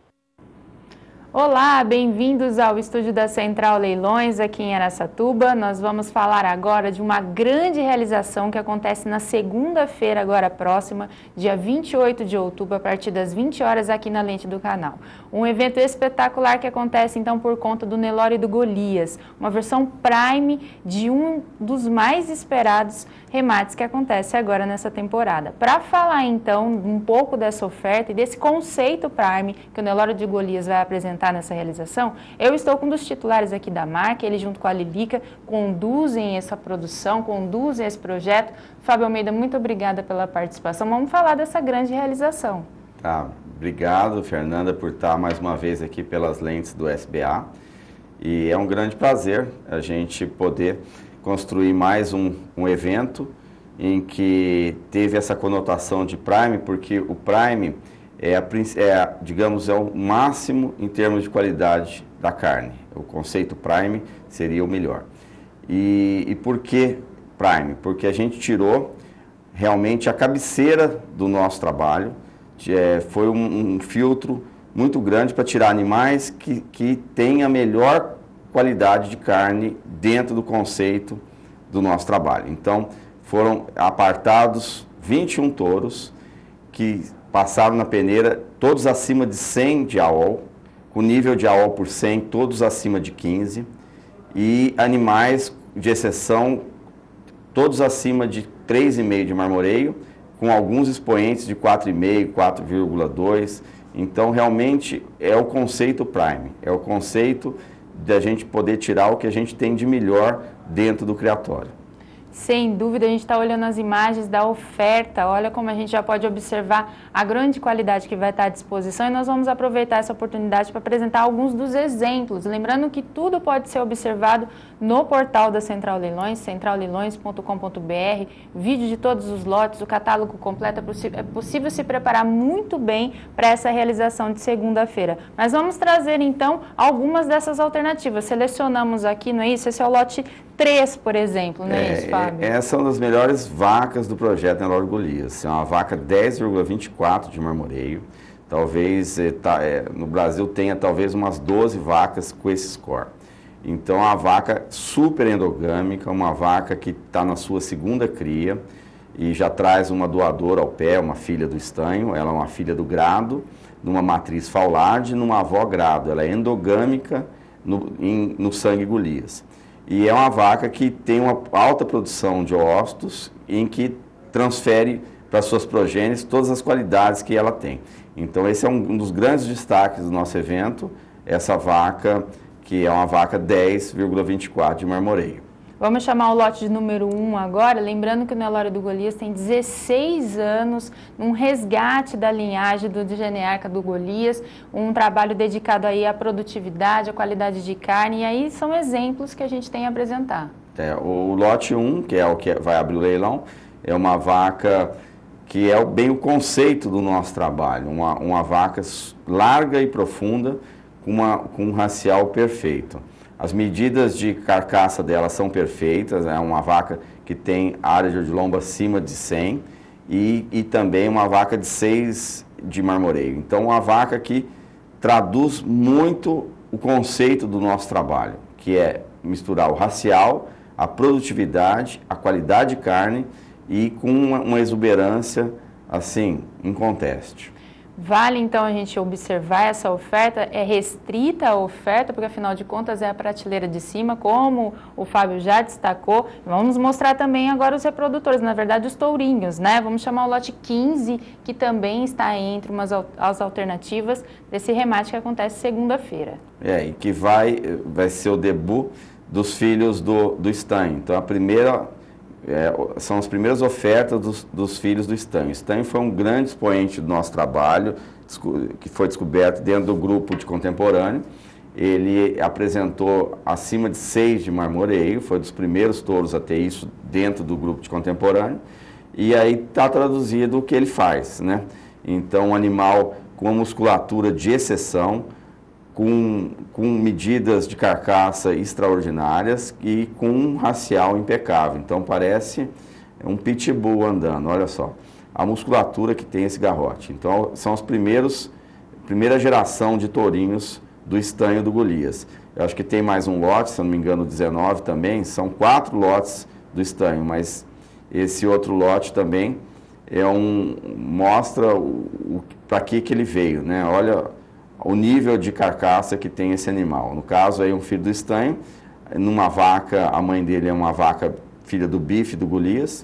Olá, bem-vindos ao estúdio da Central Leilões aqui em Araçatuba. Nós vamos falar agora de uma grande realização que acontece na segunda-feira agora próxima, dia vinte e oito de outubro, a partir das vinte horas aqui na lente do canal. Um evento espetacular que acontece então por conta do Nelore do Golias, uma versão Prime de um dos mais esperados remates que acontece agora nessa temporada. Para falar então um pouco dessa oferta e desse conceito Prime que o Nelore do Golias vai apresentar nessa realização, eu estou com um dos titulares aqui da marca, ele junto com a Lelica conduzem essa produção, conduzem esse projeto. Fábio Almeida, muito obrigada pela participação. Vamos falar dessa grande realização. Tá, obrigado, Fernanda, por estar mais uma vez aqui pelas lentes do S B A. E é um grande prazer a gente poder construir mais um, um evento em que teve essa conotação de Prime, porque o Prime é, a, é, digamos, é o máximo em termos de qualidade da carne. O conceito Prime seria o melhor. E, e por que Prime? Porque a gente tirou realmente a cabeceira do nosso trabalho, é, foi um, um filtro muito grande para tirar animais que, que têm a melhor qualidade de carne dentro do conceito do nosso trabalho. Então, foram apartados vinte e um touros que passaram na peneira, todos acima de cem de A O L, com nível de A O L por cem, todos acima de quinze, e animais de exceção, todos acima de três vírgula cinco de marmoreio, com alguns expoentes de quatro vírgula cinco, quatro vírgula dois. Então, realmente, é o conceito Prime, é o conceito de a gente poder tirar o que a gente tem de melhor dentro do criatório. Sem dúvida, a gente está olhando as imagens da oferta, olha como a gente já pode observar a grande qualidade que vai estar à disposição, e nós vamos aproveitar essa oportunidade para apresentar alguns dos exemplos. Lembrando que tudo pode ser observado no portal da Central Leilões, central leilões ponto com ponto br, vídeo de todos os lotes, o catálogo completo. É possível se preparar muito bem para essa realização de segunda-feira. Mas vamos trazer então algumas dessas alternativas. Selecionamos aqui, não é isso? Esse é o lote três, por exemplo, não é, é isso, Fábio? Essa é uma das melhores vacas do projeto Nelore Golias. É uma vaca dez vírgula vinte e quatro de marmoreio. Talvez é, tá, é, no Brasil tenha talvez umas doze vacas com esse score. Então, é uma vaca super endogâmica, uma vaca que está na sua segunda cria e já traz uma doadora ao pé, uma filha do estanho. Ela é uma filha do grado, numa matriz Faulard, numa avó grado. Ela é endogâmica no, em, no sangue Golias. E é uma vaca que tem uma alta produção de óvulos, em que transfere para suas progênies todas as qualidades que ela tem. Então, esse é um dos grandes destaques do nosso evento, essa vaca, que é uma vaca dez vírgula vinte e quatro de marmoreio. Vamos chamar o lote de número um agora, lembrando que o Nelore do Golias tem dezesseis anos, um resgate da linhagem do genearca do Golias, um trabalho dedicado aí à produtividade, à qualidade de carne, e aí são exemplos que a gente tem a apresentar. É, o lote um, que é o que vai abrir o leilão, é uma vaca que é bem o conceito do nosso trabalho, uma, uma vaca larga e profunda, com, uma, com um racial perfeito. As medidas de carcaça dela são perfeitas, é uma vaca que tem área de odilombo acima de cem e, e também uma vaca de seis de marmoreio. Então, uma vaca que traduz muito o conceito do nosso trabalho, que é misturar o racial, a produtividade, a qualidade de carne e com uma, uma exuberância, assim, inconteste. Vale, então, a gente observar essa oferta, é restrita a oferta, porque, afinal de contas, é a prateleira de cima, como o Fábio já destacou. Vamos mostrar também agora os reprodutores, na verdade, os tourinhos, né? Vamos chamar o lote quinze, que também está entre umas, as alternativas desse remate que acontece segunda-feira. É, e que vai, vai ser o debut dos filhos do, do estanho. Então, a primeira... É, são as primeiras ofertas dos, dos filhos do estanho. O estanho foi um grande expoente do nosso trabalho, que foi descoberto dentro do grupo de contemporâneo. Ele apresentou acima de seis de marmoreio, foi dos primeiros touros a ter isso dentro do grupo de contemporâneo. E aí está traduzido o que ele faz, né? Então, um animal com uma musculatura de exceção, Com, com medidas de carcaça extraordinárias e com um racial impecável. Então, parece um pitbull andando, olha só. A musculatura que tem esse garrote. Então, são os primeiros, primeira geração de tourinhos do estanho do Golias. Eu acho que tem mais um lote, se eu não me engano, dezenove também. São quatro lotes do estanho, mas esse outro lote também é um, mostra o, o, para que, que ele veio, né? Olha o nível de carcaça que tem esse animal. No caso, aí um filho do estanho, numa vaca, a mãe dele é uma vaca filha do bife do Golias,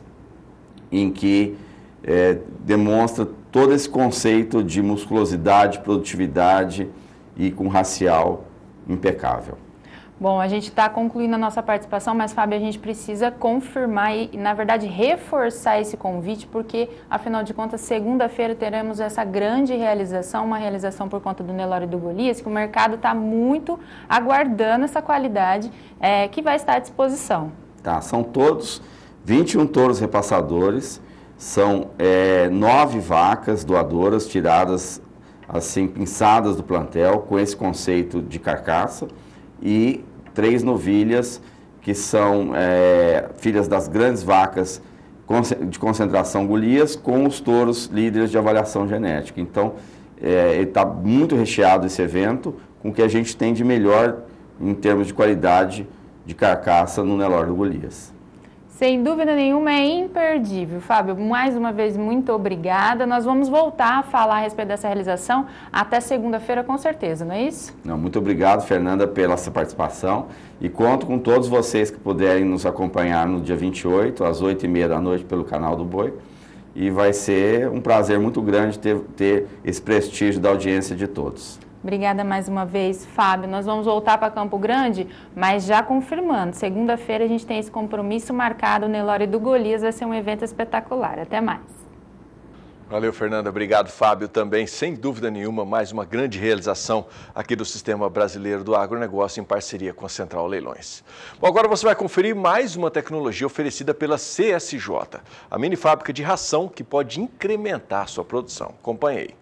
em que é, demonstra todo esse conceito de musculosidade, produtividade e com racial impecável. Bom, a gente está concluindo a nossa participação, mas, Fábio, a gente precisa confirmar e, na verdade, reforçar esse convite, porque, afinal de contas, segunda-feira teremos essa grande realização, uma realização por conta do Nelore do Golias, que o mercado está muito aguardando essa qualidade é, que vai estar à disposição. Tá, são todos vinte e um touros repassadores, são é, nove vacas doadoras tiradas, assim, pinçadas do plantel, com esse conceito de carcaça, e três novilhas que são é, filhas das grandes vacas de concentração Golias com os touros líderes de avaliação genética. Então, é, está muito recheado esse evento com o que a gente tem de melhor em termos de qualidade de carcaça no Nelore do Golias. Sem dúvida nenhuma, é imperdível. Fábio, mais uma vez, muito obrigada. Nós vamos voltar a falar a respeito dessa realização até segunda-feira, com certeza, não é isso? Não, muito obrigado, Fernanda, pela sua participação. E conto com todos vocês que puderem nos acompanhar no dia vinte e oito, às oito e meia da noite, pelo canal do Boi. E vai ser um prazer muito grande ter, ter esse prestígio da audiência de todos. Obrigada mais uma vez, Fábio. Nós vamos voltar para Campo Grande, mas já confirmando, segunda-feira a gente tem esse compromisso marcado, o Nelore do Golias vai ser um evento espetacular. Até mais. Valeu, Fernanda. Obrigado, Fábio, também. Sem dúvida nenhuma, mais uma grande realização aqui do Sistema Brasileiro do Agronegócio em parceria com a Central Leilões. Bom, agora você vai conferir mais uma tecnologia oferecida pela C S J, a mini fábrica de ração que pode incrementar sua produção. Acompanhe aí.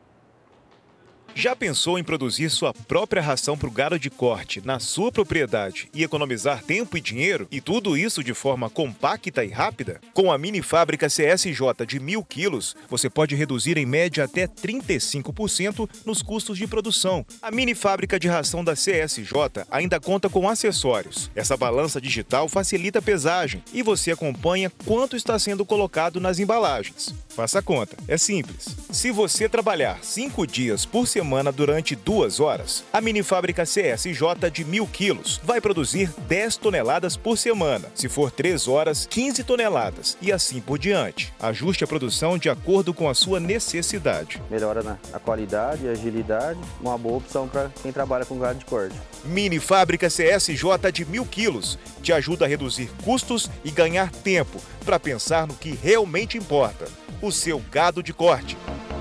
Já pensou em produzir sua própria ração para o gado de corte na sua propriedade e economizar tempo e dinheiro? E tudo isso de forma compacta e rápida? Com a mini fábrica C S J de mil quilos, você pode reduzir em média até trinta e cinco por cento nos custos de produção. A mini fábrica de ração da C S J ainda conta com acessórios. Essa balança digital facilita a pesagem e você acompanha quanto está sendo colocado nas embalagens. Faça a conta, é simples. Se você trabalhar cinco dias por semana, semana durante duas horas, a mini fábrica C S J de mil quilos vai produzir dez toneladas por semana. Se for três horas, quinze toneladas e assim por diante. Ajuste a produção de acordo com a sua necessidade. Melhora na a qualidade e agilidade, uma boa opção para quem trabalha com gado de corte. Mini fábrica C S J de mil quilos te ajuda a reduzir custos e ganhar tempo para pensar no que realmente importa: o seu gado de corte.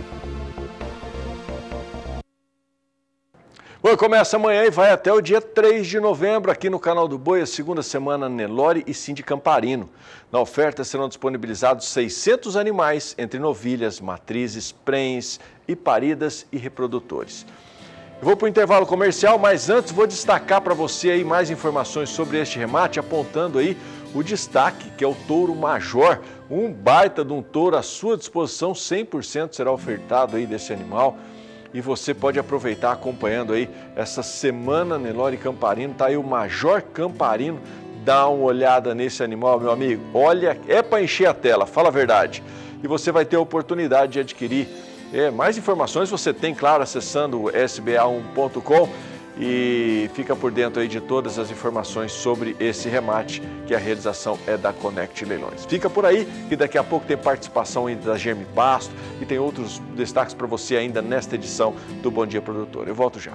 Bom, começa amanhã e vai até o dia três de novembro aqui no Canal do Boi, a segunda semana Nelore e Sindi Camparino. Na oferta serão disponibilizados seiscentos animais, entre novilhas, matrizes, prenhes e paridas e reprodutores. Eu vou para o intervalo comercial, mas antes vou destacar para você aí mais informações sobre este remate, apontando aí o destaque, que é o touro major, um baita de um touro à sua disposição, cem por cento será ofertado aí desse animal. E você pode aproveitar acompanhando aí essa semana Nelore Camparino, tá aí o Major Camparino, dá uma olhada nesse animal, meu amigo, olha, é para encher a tela, fala a verdade. E você vai ter a oportunidade de adquirir é, mais informações, você tem, claro, acessando o S B A um ponto com e fica por dentro aí de todas as informações sobre esse remate, que a realização é da Connect Leilões. Fica por aí, que daqui a pouco tem participação ainda da Germe Pasto e tem outros destaques para você ainda nesta edição do Bom Dia Produtor. Eu volto já.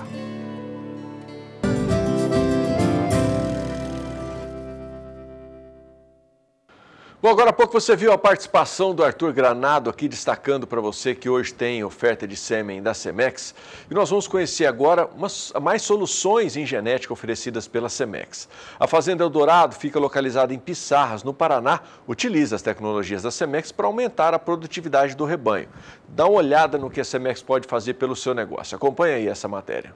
Bom, agora há pouco você viu a participação do Arthur Granado aqui destacando para você que hoje tem oferta de sêmen da Semex. E nós vamos conhecer agora umas, mais soluções em genética oferecidas pela Semex. A Fazenda Eldorado fica localizada em Pissarras, no Paraná, utiliza as tecnologias da Semex para aumentar a produtividade do rebanho. Dá uma olhada no que a Semex pode fazer pelo seu negócio. Acompanhe aí essa matéria.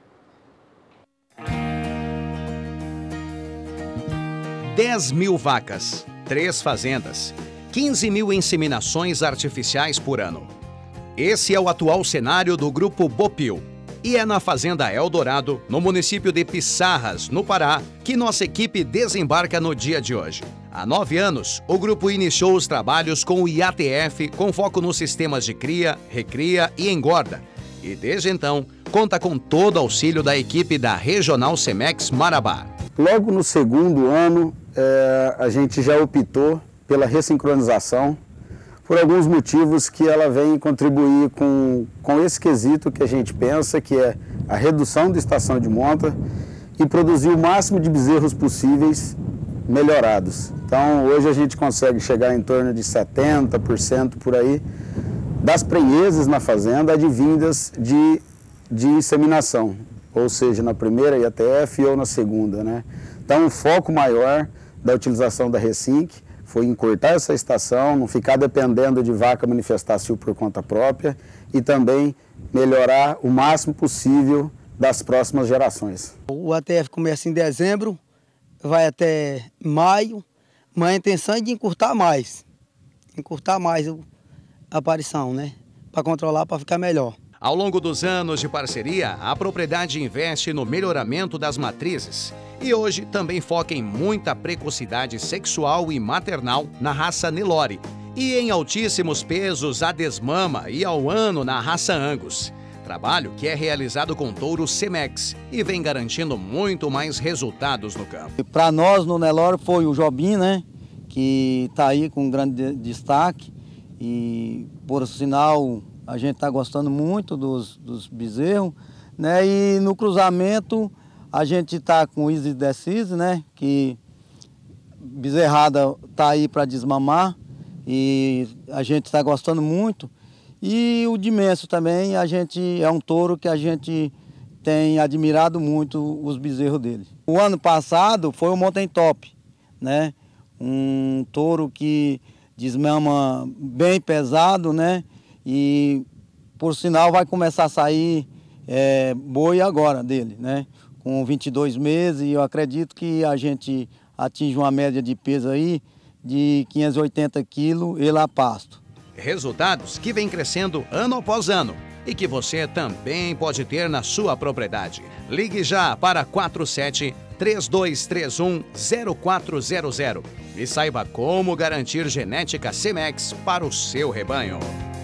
dez mil vacas. Três fazendas, quinze mil inseminações artificiais por ano. Esse é o atual cenário do Grupo Bopil. E é na Fazenda Eldorado, no município de Pissarras, no Pará, que nossa equipe desembarca no dia de hoje. Há nove anos, o grupo iniciou os trabalhos com o I A T F, com foco nos sistemas de cria, recria e engorda. E desde então, conta com todo o auxílio da equipe da Regional Semex Marabá. Logo no segundo ano, é, a gente já optou pela ressincronização, por alguns motivos que ela vem contribuir com, com esse quesito que a gente pensa, que é a redução da estação de monta e produzir o máximo de bezerros possíveis melhorados. Então, hoje a gente consegue chegar em torno de setenta por cento por aí das prenheses na fazenda advindas de, de inseminação, ou seja, na primeira I A T F ou na segunda, né? Então, o foco maior da utilização da Resync foi encurtar essa estação, não ficar dependendo de vaca manifestar cio por conta própria e também melhorar o máximo possível das próximas gerações. O A T F começa em dezembro, vai até maio, mas a intenção é de encurtar mais, encurtar mais a aparição, né? Para controlar, para ficar melhor. Ao longo dos anos de parceria, a propriedade investe no melhoramento das matrizes e hoje também foca em muita precocidade sexual e maternal na raça Nelore e em altíssimos pesos a desmama e ao ano na raça Angus. Trabalho que é realizado com touro Cemex e vem garantindo muito mais resultados no campo. Para nós no Nelore foi o Jobim, né, que está aí com um grande destaque e por sinal a gente está gostando muito dos, dos bezerros, né, e no cruzamento a gente está com o Easy Decise, né, que bezerrada está aí para desmamar e a gente está gostando muito. E o Dimenso também, a gente é um touro que a gente tem admirado muito os bezerros dele. O ano passado foi o Mountain Top, né? Um touro que desmama bem pesado, né? E por sinal vai começar a sair é, boi agora dele, né? Com vinte e dois meses e eu acredito que a gente atinge uma média de peso aí de quinhentos e oitenta quilos ele a pasto. Resultados que vêm crescendo ano após ano e que você também pode ter na sua propriedade. Ligue já para quatro sete três dois três um zero quatro zero zero e saiba como garantir genética Cemex para o seu rebanho.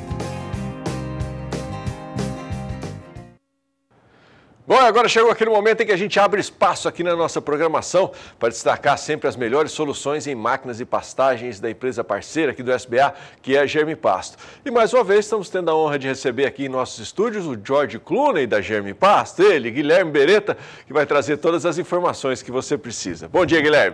Bom, agora chegou aquele momento em que a gente abre espaço aqui na nossa programação para destacar sempre as melhores soluções em máquinas e pastagens da empresa parceira aqui do S B A, que é a Germipasto. E mais uma vez estamos tendo a honra de receber aqui em nossos estúdios o George Clooney da Germipasto, ele, Guilherme Beretta, que vai trazer todas as informações que você precisa. Bom dia, Guilherme.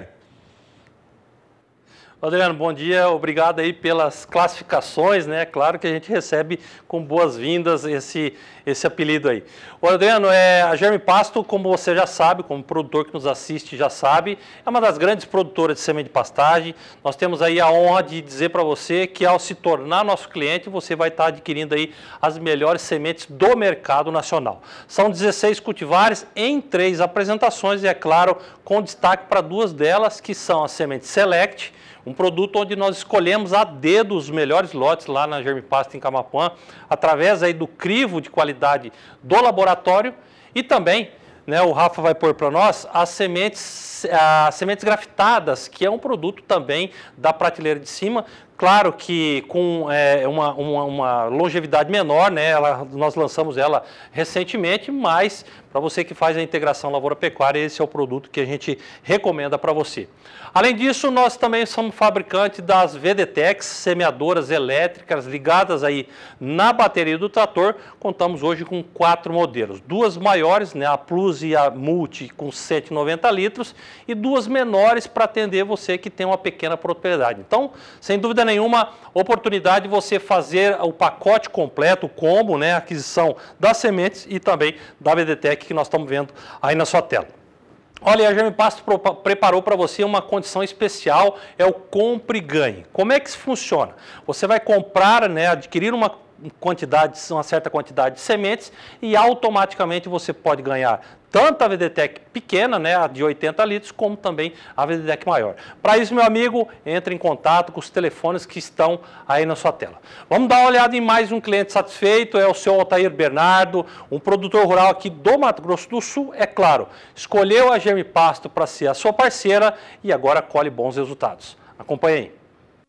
Adriano, bom dia, obrigado aí pelas classificações, né? Claro que a gente recebe com boas-vindas esse, esse apelido aí. O Adriano, é, a Germipasto, como você já sabe, como produtor que nos assiste já sabe, é uma das grandes produtoras de semente de pastagem. Nós temos aí a honra de dizer para você que ao se tornar nosso cliente, você vai estar adquirindo aí as melhores sementes do mercado nacional. São dezesseis cultivares em três apresentações e, é claro, com destaque para duas delas, que são a semente Select, um produto onde nós escolhemos a dedo os melhores lotes lá na Germipasto em Camapuã, através aí do crivo de qualidade do laboratório e também, né, o Rafa vai pôr para nós, as sementes, as sementes grafitadas, que é um produto também da prateleira de cima, claro que com é, uma, uma, uma longevidade menor, né, ela, nós lançamos ela recentemente, mas para você que faz a integração lavoura-pecuária, esse é o produto que a gente recomenda para você. Além disso, nós também somos fabricantes das Vedetex, semeadoras elétricas ligadas aí na bateria do trator. Contamos hoje com quatro modelos, duas maiores, né, a Plus e a Multi com cento e noventa litros e duas menores para atender você que tem uma pequena propriedade. Então, sem dúvida nenhuma, oportunidade de você fazer o pacote completo, o combo, né, a aquisição das sementes e também da Vedetec que nós estamos vendo aí na sua tela. Olha, a Germipasto preparou para você uma condição especial, é o compre e ganhe. Como é que isso funciona? Você vai comprar, né, adquirir uma quantidade, uma certa quantidade de sementes e automaticamente você pode ganhar tanto a Vedetec pequena, né, a de oitenta litros, como também a Vedetec maior. Para isso, meu amigo, entre em contato com os telefones que estão aí na sua tela. Vamos dar uma olhada em mais um cliente satisfeito, é o seu Altair Bernardo, um produtor rural aqui do Mato Grosso do Sul, é claro, escolheu a Germipasto para ser a sua parceira e agora colhe bons resultados. Acompanhe aí.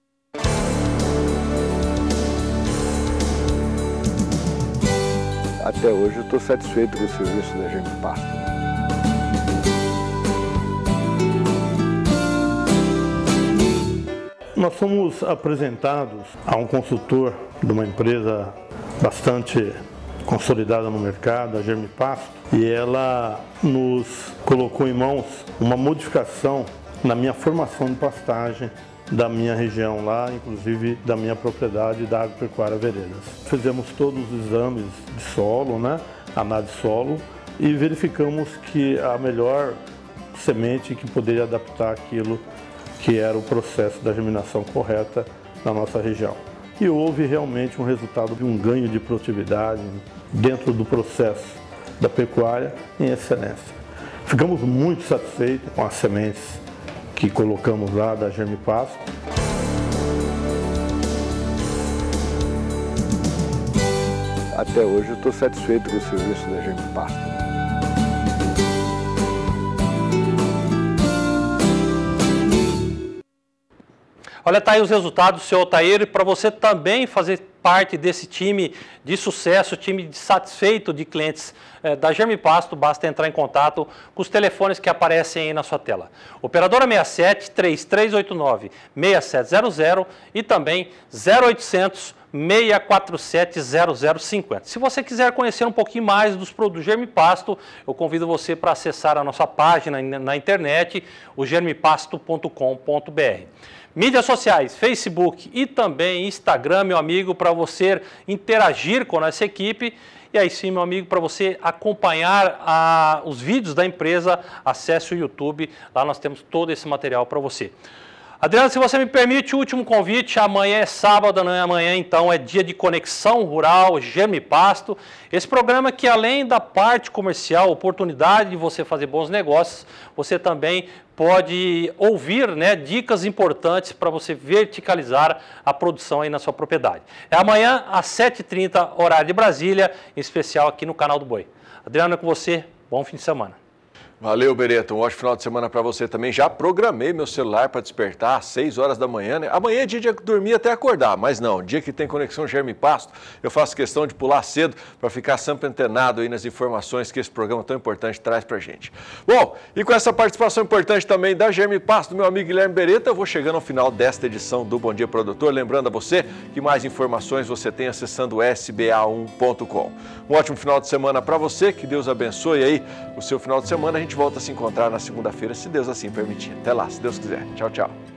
Até hoje eu estou satisfeito com o serviço da Germipasto. Nós fomos apresentados a um consultor de uma empresa bastante consolidada no mercado, a Germipasto, e ela nos colocou em mãos uma modificação na minha formação de pastagem da minha região lá, inclusive da minha propriedade da Agropecuária Veredas. Fizemos todos os exames de solo, né, análise de solo, e verificamos que a melhor semente que poderia adaptar aquilo que era o processo da germinação correta na nossa região. E houve realmente um resultado de um ganho de produtividade dentro do processo da pecuária em excelência. Ficamos muito satisfeitos com as sementes que colocamos lá da Germipasto. Até hoje eu estou satisfeito com o serviço da Germipasto. Olha, tá aí os resultados, seu Altair, e para você também fazer parte desse time de sucesso, time de satisfeito de clientes eh, da Germipasto, basta entrar em contato com os telefones que aparecem aí na sua tela. Operadora sessenta e sete, três três oito nove, seis sete zero zero e também zero oitocentos, seis quatro sete, zero zero cinco zero. Se você quiser conhecer um pouquinho mais dos produtos Germipasto, eu convido você para acessar a nossa página na internet, o germipasto ponto com ponto br. Mídias sociais, Facebook e também Instagram, meu amigo, para você interagir com essa equipe. E aí sim, meu amigo, para você acompanhar a, os vídeos da empresa, acesse o YouTube. Lá nós temos todo esse material para você. Adriano, se você me permite, o último convite, amanhã é sábado, amanhã então é dia de Conexão Rural, Germipasto. Esse programa que além da parte comercial, oportunidade de você fazer bons negócios, você também pode ouvir, né, dicas importantes para você verticalizar a produção aí na sua propriedade. É amanhã às sete e trinta, horário de Brasília, em especial aqui no Canal do Boi. Adriano, é com você, bom fim de semana. Valeu, Beretta. Um ótimo final de semana para você também. Já programei meu celular para despertar às seis horas da manhã, né? Amanhã é dia de dormir até acordar, mas não, dia que tem conexão Germipasto, eu faço questão de pular cedo para ficar sempre antenado aí nas informações que esse programa tão importante traz para a gente. Bom, e com essa participação importante também da Germipasto, do meu amigo Guilherme Beretta, eu vou chegando ao final desta edição do Bom Dia Produtor. Lembrando a você que mais informações você tem acessando s b a um ponto com. Um ótimo final de semana para você, que Deus abençoe aí o seu final de semana. A gente volta a se encontrar na segunda-feira, se Deus assim permitir. Até lá, se Deus quiser. Tchau, tchau.